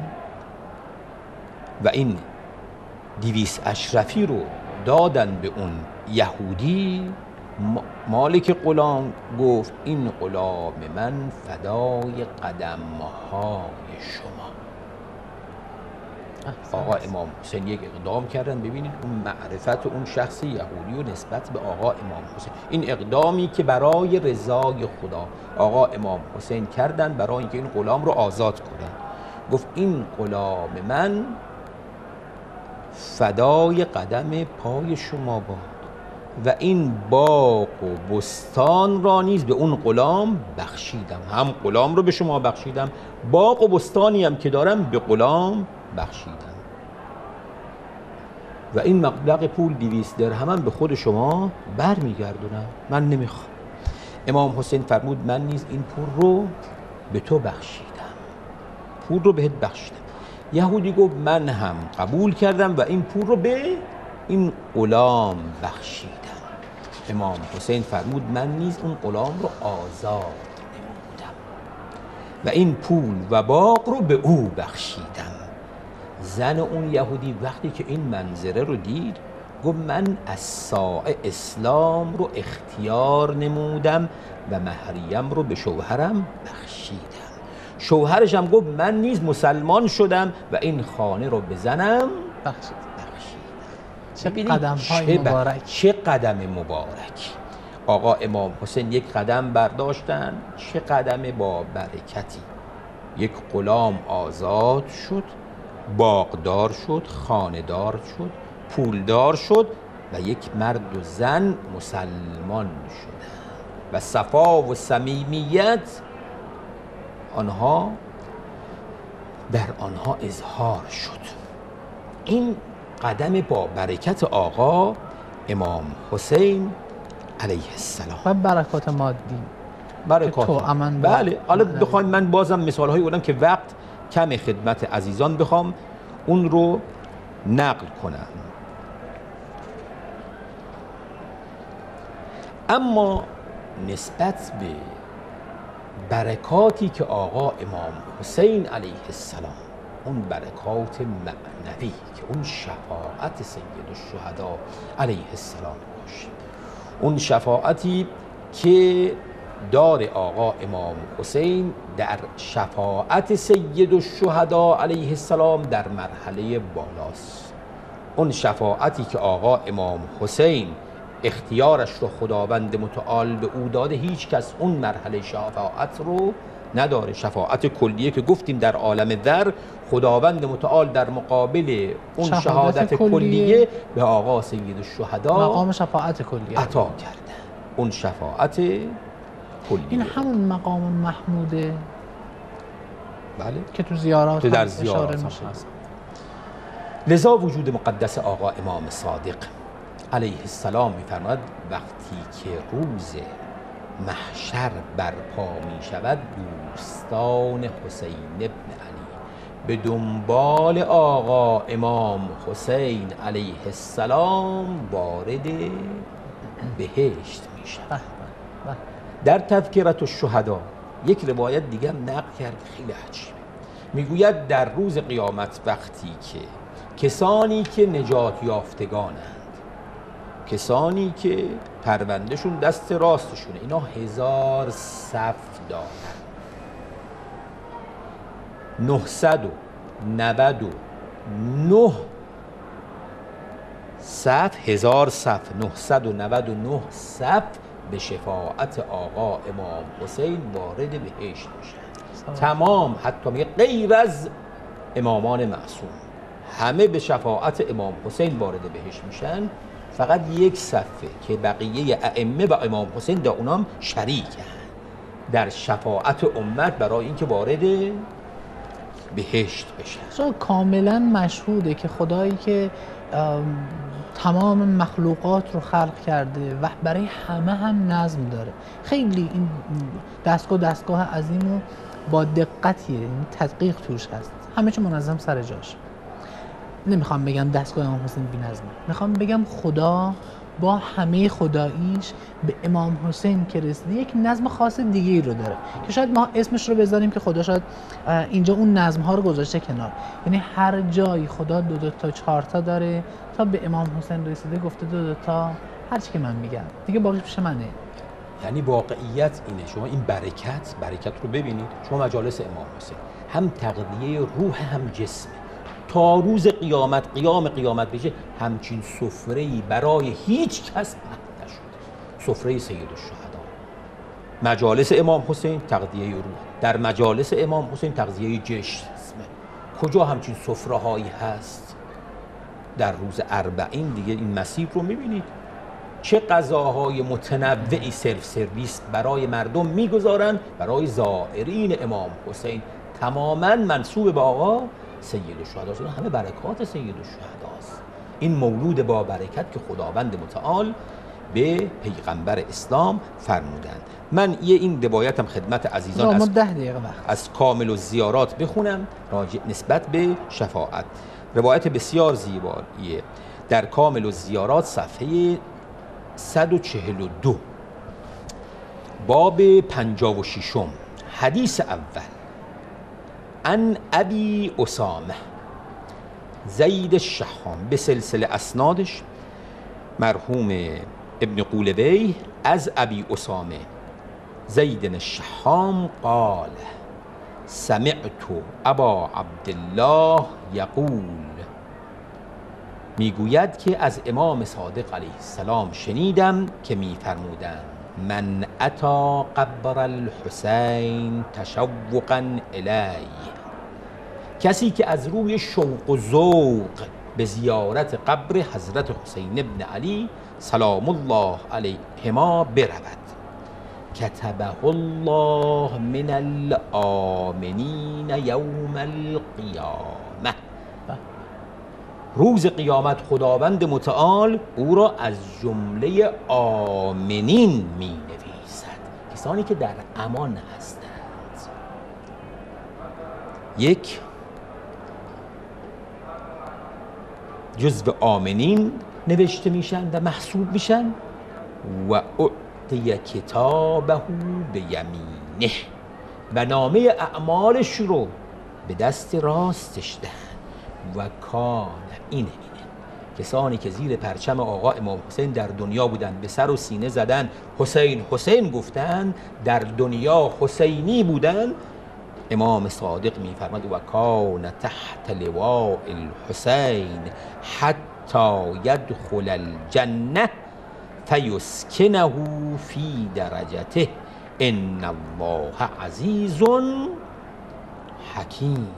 Speaker 2: و این دویست اشرفی رو دادن به اون یهودی، مالک غلام گفت این غلام من فدای قدم‌های شما. آقا امام حسین یک اقدام کردن. ببینید اون معرفت اون شخص یهودی و نسبت به آقا امام حسین، این اقدامی که برای رضای خدا آقا امام حسین کردن برای اینکه این غلام رو آزاد کنن. گفت این غلام من فدای قدم پای شما باد و این باغ و بستان را نیز به اون غلام بخشیدم. هم غلام رو به شما بخشیدم، باغ و بستانی هم که دارم به غلام بخشیدم و این مبلغ پول دویست درهم هم به خود شما برمیگردونم، من نمیخوام. امام حسین فرمود من نیز این پول رو به تو بخشیدم، پول رو بهت بخشیدم. یهودی گفت من هم قبول کردم و این پول رو به این غلام بخشیدم. امام حسین فرمود من نیز اون غلام رو آزاد نمودم و این پول و باغ رو به او بخشیدم. زن اون یهودی وقتی که این منظره رو دید گفت من از ساعه اسلام رو اختیار نمودم و مهریم رو به شوهرم بخشیدم. شوهرش هم گفت من نیز مسلمان شدم و این خانه رو به زنم
Speaker 1: بخشید.
Speaker 2: چه
Speaker 1: قدم های مبارک،
Speaker 2: چه قدم مبارک. آقا امام حسین یک قدم برداشتن، چه قدم با برکتی. یک غلام آزاد شد، باغدار شد، خانه‌دار شد، پولدار شد و یک مرد و زن مسلمان شدند و صفا و صمیمیت آنها در آنها اظهار شد. این قدم با برکت آقا امام حسین علیه السلام
Speaker 1: و برکات مادی
Speaker 2: برکات
Speaker 1: تو امن.
Speaker 2: بله، حالا بخوایم من بازم مثال هایی بودم که وقت کم خدمت عزیزان بخوام اون رو نقل کنم. اما نسبت به برکاتی که آقا امام حسین علیه السلام، اون برکات معنوی که اون شفاعت سید الشهدا علیه السلام باشه، اون شفاعتی که دار آقا امام حسین در شفاعت سید الشهدا علیه السلام در مرحله بالاست. اون شفاعتی که آقا امام حسین اختیارش رو خداوند متعال به او داده، هیچ کس اون مرحله شفاعت رو نداره. شفاعت کلیه که گفتیم در عالم ذر خداوند متعال در مقابل اون شهادت, شهادت کلیه, کلیه به آقا سید الشهدا
Speaker 1: مقام شفاعت کلیه
Speaker 2: عطا کرده. اون شفاعت کلیه
Speaker 1: این همون مقام محموده
Speaker 2: بله
Speaker 1: که تو زیارات
Speaker 2: تو در زیارات
Speaker 1: اشاره میشه.
Speaker 2: لذا وجود مقدس آقا امام صادق علیه السلام میفرماید وقتی که روز محشر برپا می شود دوستان حسین ابن علی به دنبال آقا امام حسین علیه السلام وارد بهشت می شود. در تذکرة الشهدا یک روایت دیگه هم نقل کرد خیلی عجیبه، میگوید در روز قیامت وقتی که کسانی که نجات یافتگانند، کسانی که پروندهشون دست راستشونه، اینا هزار صف دارن، نهصد و نود و نه صف، هزار صف، نهصد و نود و نه صف به شفاعت آقا امام حسین وارد بهشت میشن. تمام، حتی میگه غیر از امامان معصوم، همه به شفاعت امام حسین وارد بهشت میشن. فقط یک صفه که بقیه ائمه و امام حسین در اونام شریکن در شفاعت امت برای اینکه وارد بهشت بشن.
Speaker 1: کاملا مشهوده که خدایی که تمام مخلوقات رو خلق کرده و برای همه هم نظم داره، خیلی این دستگاه دستگاه عظیم و با دقتیه، این تدقیق توش هست، همه چی منظم سر جاش. نمیخوام بگم دستگاه امام حسین بی‌نظمه، میخوام بگم خدا با همه خداییش به امام حسین که رسیده یک نظم خاص دیگه ای رو داره که شاید ما اسمش رو بذاریم که خدا شاید اینجا اون نظم ها رو گذاشته کنار. یعنی هر جایی خدا دو دو تا چهار تا داره، تا به امام حسین رسیده گفته دو دو تا، هر چی که من میگم دیگه باقی پیش منه.
Speaker 2: یعنی واقعیت اینه، شما این برکت برکت رو ببینید، شما مجالس امام حسین هم تغذیه روح هم جسم، تا روز قیامت قیام قیامت بشه همچین سفره‌ای برای هیچ کس پهن نشده. سفره سید الشهدا، مجالس امام حسین تغذیه روح، در مجالس امام حسین تغذیه جسم. کجا همچین سفره هایی هست؟ در روز اربعین دیگه این مسیح رو میبینید چه غذاهای متنوعی سرو سرویس برای مردم میگذارن، برای زائرین امام حسین، تماما منسوب به آقا سید الشهدا. همه برکات سید الشهداست. این مولود با برکت که خداوند متعال به پیغمبر اسلام فرمودند. من یه این روایتم خدمت عزیزان از, از کامل الزیارات بخونم راجع نسبت به شفاعت. روایت بسیار زیباییه در کامل الزیارات صفحه صد و چهل و دو باب پنجاه و ششم حدیث اول. عن ابی اسامه زید الشحام، به سلسله اسنادش مرحوم ابن قولبی از ابی اسامه زید الشحام قال سمعت ابا عبدالله یقول، میگوید که از امام صادق علیه السلام شنیدم که میفرمودند من اتی قبر الحسین تشوقا الیه، کسی که از روی شوق و ذوق به زیارت قبر حضرت حسین ابن علی سلام الله علیهما برود، کتبه الله من الآمنین یوم القیامه، روز قیامت خداوند متعال او را از جمله آمنین می نویسد، کسانی که در امان هستند. یک، جزو آمنین نوشته میشن و محسوب میشن. و اعطی کتابه به یمینه، و نامه اعمالش رو به دست راستش دهن. و کان اینه اینه کسانی که زیر پرچم آقا امام حسین در دنیا بودن، به سر و سینه زدن حسین حسین گفتن، در دنیا حسینی بودن. امام صادق میفرماد و کان تحت لواء الحسین حتی یدخل الجنه فیسکنه فی درجته ان الله عزیز حکیم.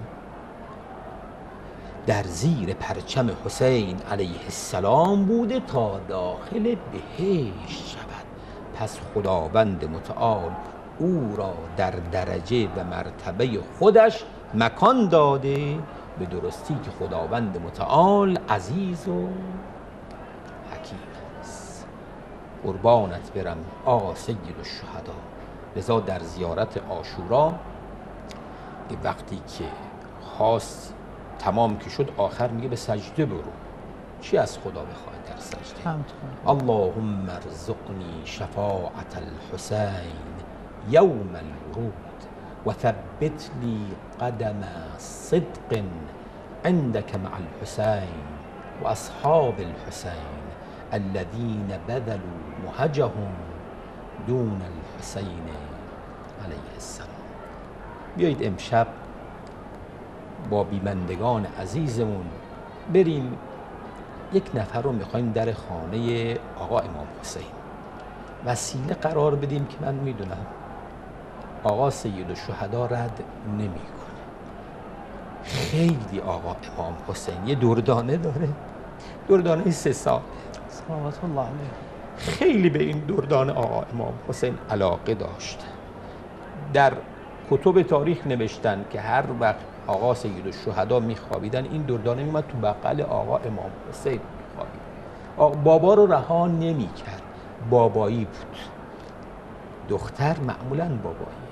Speaker 2: در زیر پرچم حسین علیه السلام بوده تا داخل بهشت شود. پس خداوند متعال او را در درجه و مرتبه خودش مکان داده، به درستی که خداوند متعال عزیز و حکیم است. قربانت برم آقا سید الشهدا. لذا در زیارت عاشورا وقتی که خواست تمام که شد، آخر میگه به سجده برو. چی از خدا بخوای در سجده؟ اللهم ارزقنی شفاعت الحسین یوم الورود و ثبت لی قدم صدق عندك مع الحسین و اصحاب الحسین الذين بذلوا مهجهم دون الحسین علیه السلام. بیایید امشب با بیمندگان عزیزمون بریم، یک نفر رو میخوایم در خانه آقا امام حسین وسیله قرار بدیم که من میدونم آقا سید الشهدا رد نمیکنه. خیلی آقا امام حسین یه دردانه داره، دردانه سه سال،
Speaker 1: صلوات الله علیه،
Speaker 2: خیلی به این دردانه آقا امام حسین علاقه داشت. در کتب تاریخ نوشتن که هر وقت آقا سید الشهدا میخوابیدن این دردانه میمد تو بغل آقا امام حسین میخوابید. آقا بابا رو رها نمیکرد، بابایی بود. دختر معمولا بابایی.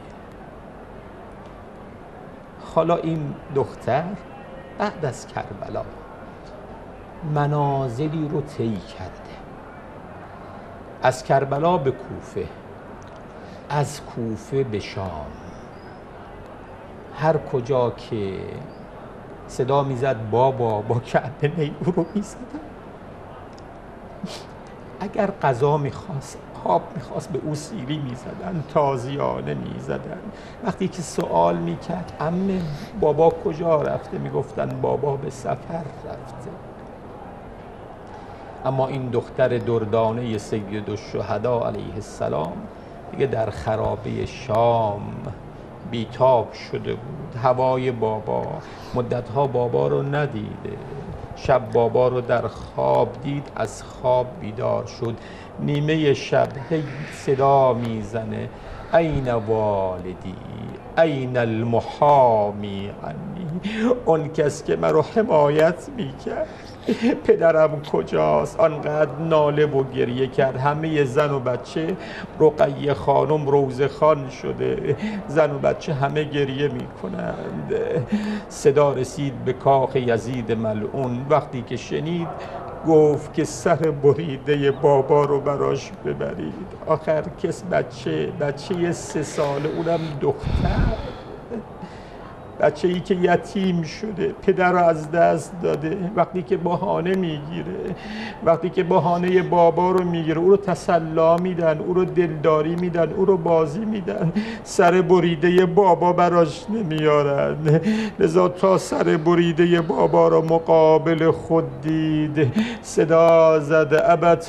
Speaker 2: حالا این دختر بعد از کربلا منازلی رو طی کرده، از کربلا به کوفه، از کوفه به شام. هر کجا که صدا میزد بابا با کعبه او رو میزدن. اگر غذا میخواست
Speaker 3: اصحاب میخواست به او سیلی میزدن، تازیانه میزدن. وقتی که سوال میکرد عمه بابا کجا رفته، میگفتن بابا به سفر رفته. اما این دختر دردانه سید الشهدا علیه السلام دیگه در خرابه شام بیتاب شده بود. هوای بابا، مدتها بابا رو ندیده، شب بابا رو در خواب دید، از خواب بیدار شد. نیمه شب هی صدا میزنه این والدی این المحامی عنی، اون کس که من رو حمایت میکرد پدرم کجاست؟ آنقدر ناله و گریه کرد. همه زن و بچه، رقیه خانم روزه خان شده، زن و بچه همه گریه میکنند. صدا رسید به کاخ یزید ملعون. وقتی که شنید گفت که سر بریده بابا رو براش ببرید. آخر کس بچه بچه سه ساله، اونم دختر، بچه ای که یتیم شده، پدر رو از دست داده. وقتی که بهانه میگیره، وقتی که بهانه بابا رو میگیره، او رو تسلا میدن، او رو دلداری میدن، او رو بازی میدن، سر بریده بابا براش نمیارن. لذا تا سر بریده بابا رو مقابل خود دید، صدا زد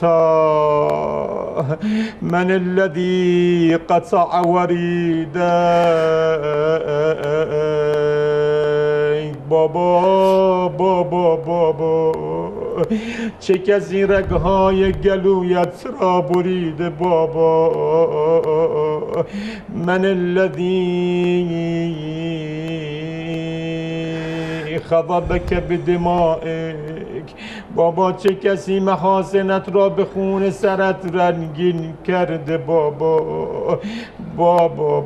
Speaker 3: ابتا من الذی قطع وریده. بابا بابا بابا چه کسی رگهای گلویت را بریده بابا. من الذی خضبک بدمائک. بابا چه کسی محاسنت را به خون سرت رنگین کرده بابا. بابا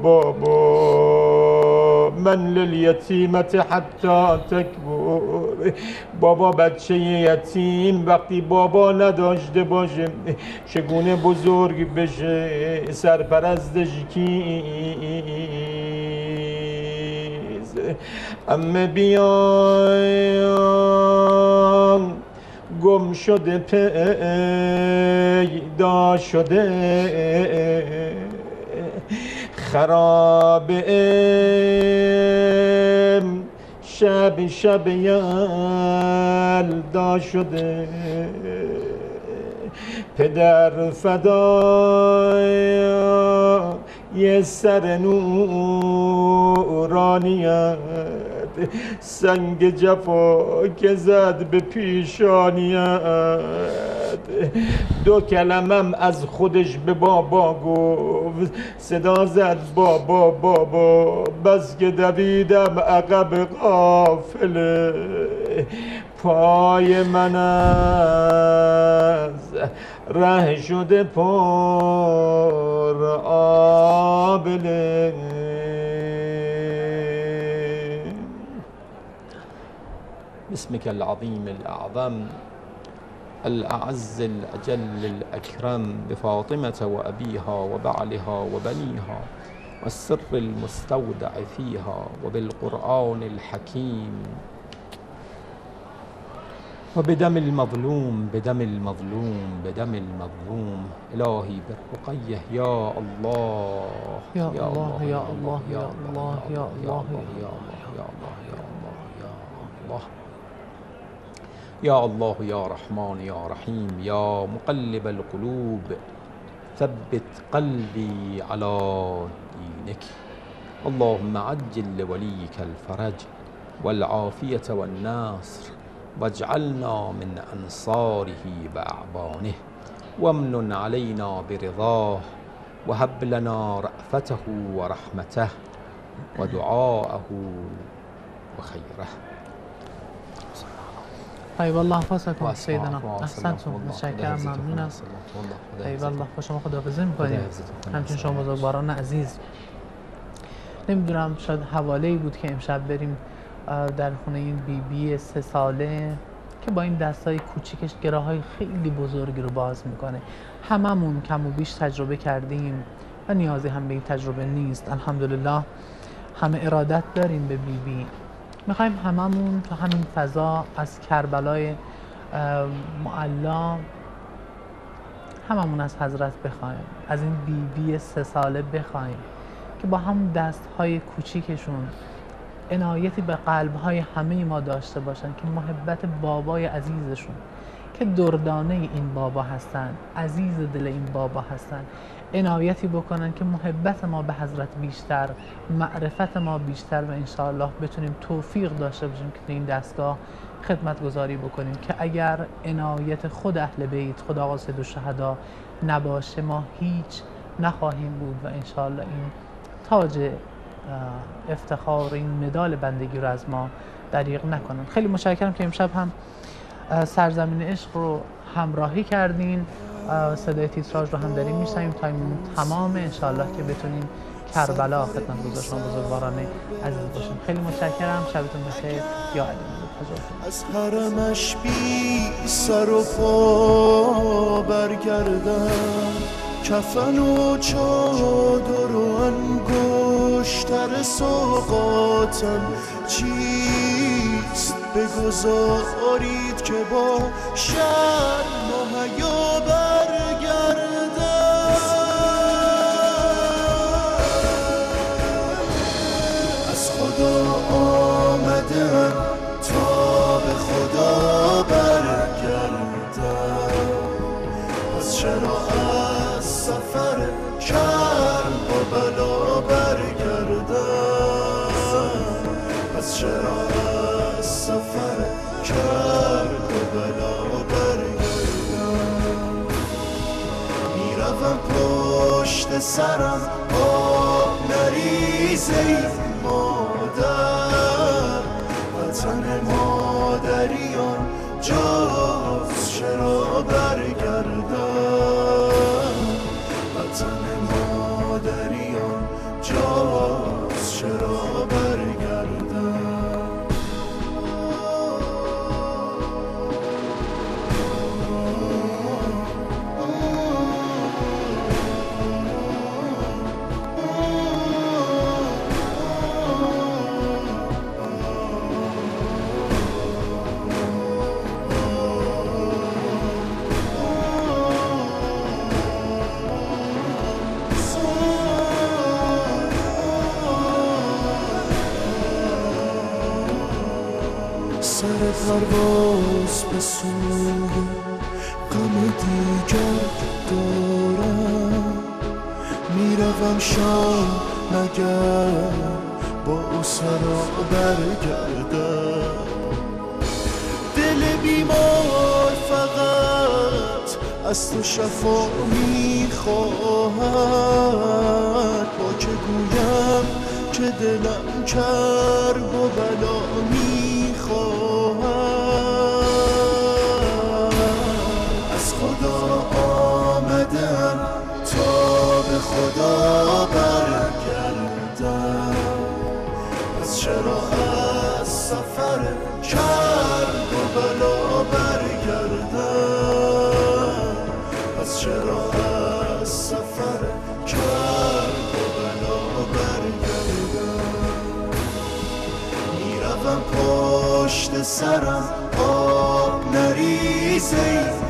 Speaker 3: بابا من للیتیمت حتی تکبر. بابا بچه یتیم وقتی بابا نداشته باشه چگونه بزرگ بشه؟ سرپرستش کیست؟ امه بیان گم شده پیدا شده، خرابه شب شب یلدا شده. پدر فدای یه سر نورانیت، سنگ جفا که زد به پیشانیت. دو کلمم از خودش به بابا گفت، صدا زد بابا بابا، بس که دویدم عقب قافله. پای من از ره شده پر آبله. باسمك العظيم الأعظم الأعز الأجل الأكرم بفاطمة وأبيها وبعلها وبنيها والسر المستودع فيها وبالقرآن الحكيم وبدم المظلوم بدم المظلوم بدم المظلوم. إلهي بالرقية يا الله
Speaker 1: يا الله يا الله يا الله يا الله
Speaker 3: يا الله يا الله يا الله يا رحمن يا رحيم يا مقلب القلوب ثبت قلبي على دينك. اللهم عجل لوليك الفرج والعافية والنصر واجعلنا من أنصاره وأعوانه وامنن علينا برضاه وهب لنا رأفته ورحمته ودعاءه وخيره.
Speaker 1: طيب الله حفظكم سيدنا، احسنتم، متشکرم، ممنونم. طيب الله با شما خداحافظی میکنیم. همچنین شما بزرگواران عزیز، نمیدونم شاید حواله‌ای بود که امشب بریم در خونه این بی بی سه ساله که با این دستای کوچیکش گراهای خیلی بزرگی رو باز میکنه. هممون کم و بیش تجربه کردیم و نیازی هم به این تجربه نیست. الحمدلله همه ارادت داریم به بی بی. میخوایم هممون تو همین فضا از کربلای معلا هممون از حضرت بخوایم، از این بیبی بی سه ساله بخوایم که با هم دستهای کوچیکشون عنایتی به قلبهای همه ما داشته باشن که محبت بابای عزیزشون که دردانه این بابا هستن، عزیز دل این بابا هستن، عنایتی بکنن که محبت ما به حضرت بیشتر، معرفت ما بیشتر و انشاءالله بتونیم توفیق داشته باشیم که این دستگاه خدمت گذاری بکنیم که اگر عنایت خود اهل بیت، خود آقا سیدالشهدا نباشه ما هیچ نخواهیم بود و انشاءالله این تاج افتخار، این مدال بندگی رو از ما دریغ نکنن. خیلی متشکرم که امشب هم سرزمین عشق رو همراهی کردین، صدای تیتراژ رو هم داریم میشنویم تا این تمام انشاءالله که بتونیم کربلا خدمت گذاشتن بزرگوارانه عزیز باشیم. خیلی متشکرم، شبتون بخیر. یا علی
Speaker 4: از حرمش بی سر و پا برگردم، کفن و چادر و انگشتر سوقاتم چیست بگذارید که با شرم و حیا برگردم. از خدا آمدم تا به خدا برگردم، پس چرا از سفر کرم و بلا برگردم، پس چرا از سفر کرم و بلا برگردم. میروم پشت سرم آب نریزه ای مادر، وطن مادریان جاست چرا برگردم، وطن مادریان جاست چرا برگردم. سر پرواز به سوی غم دیگر دارم، میروم شام مگر با او سرا برگردم. دل بیمار فقط از تو شفا میخواهد، با که گویم که دلم کرب و بلا میخواهد. از خدا آمدم تا به خدا برگردم، پس چرا از سفر کرب و بلا برگردم، پس چرا از سفر کرب و بلا برگردم. میروم پشت سرم آب نریزه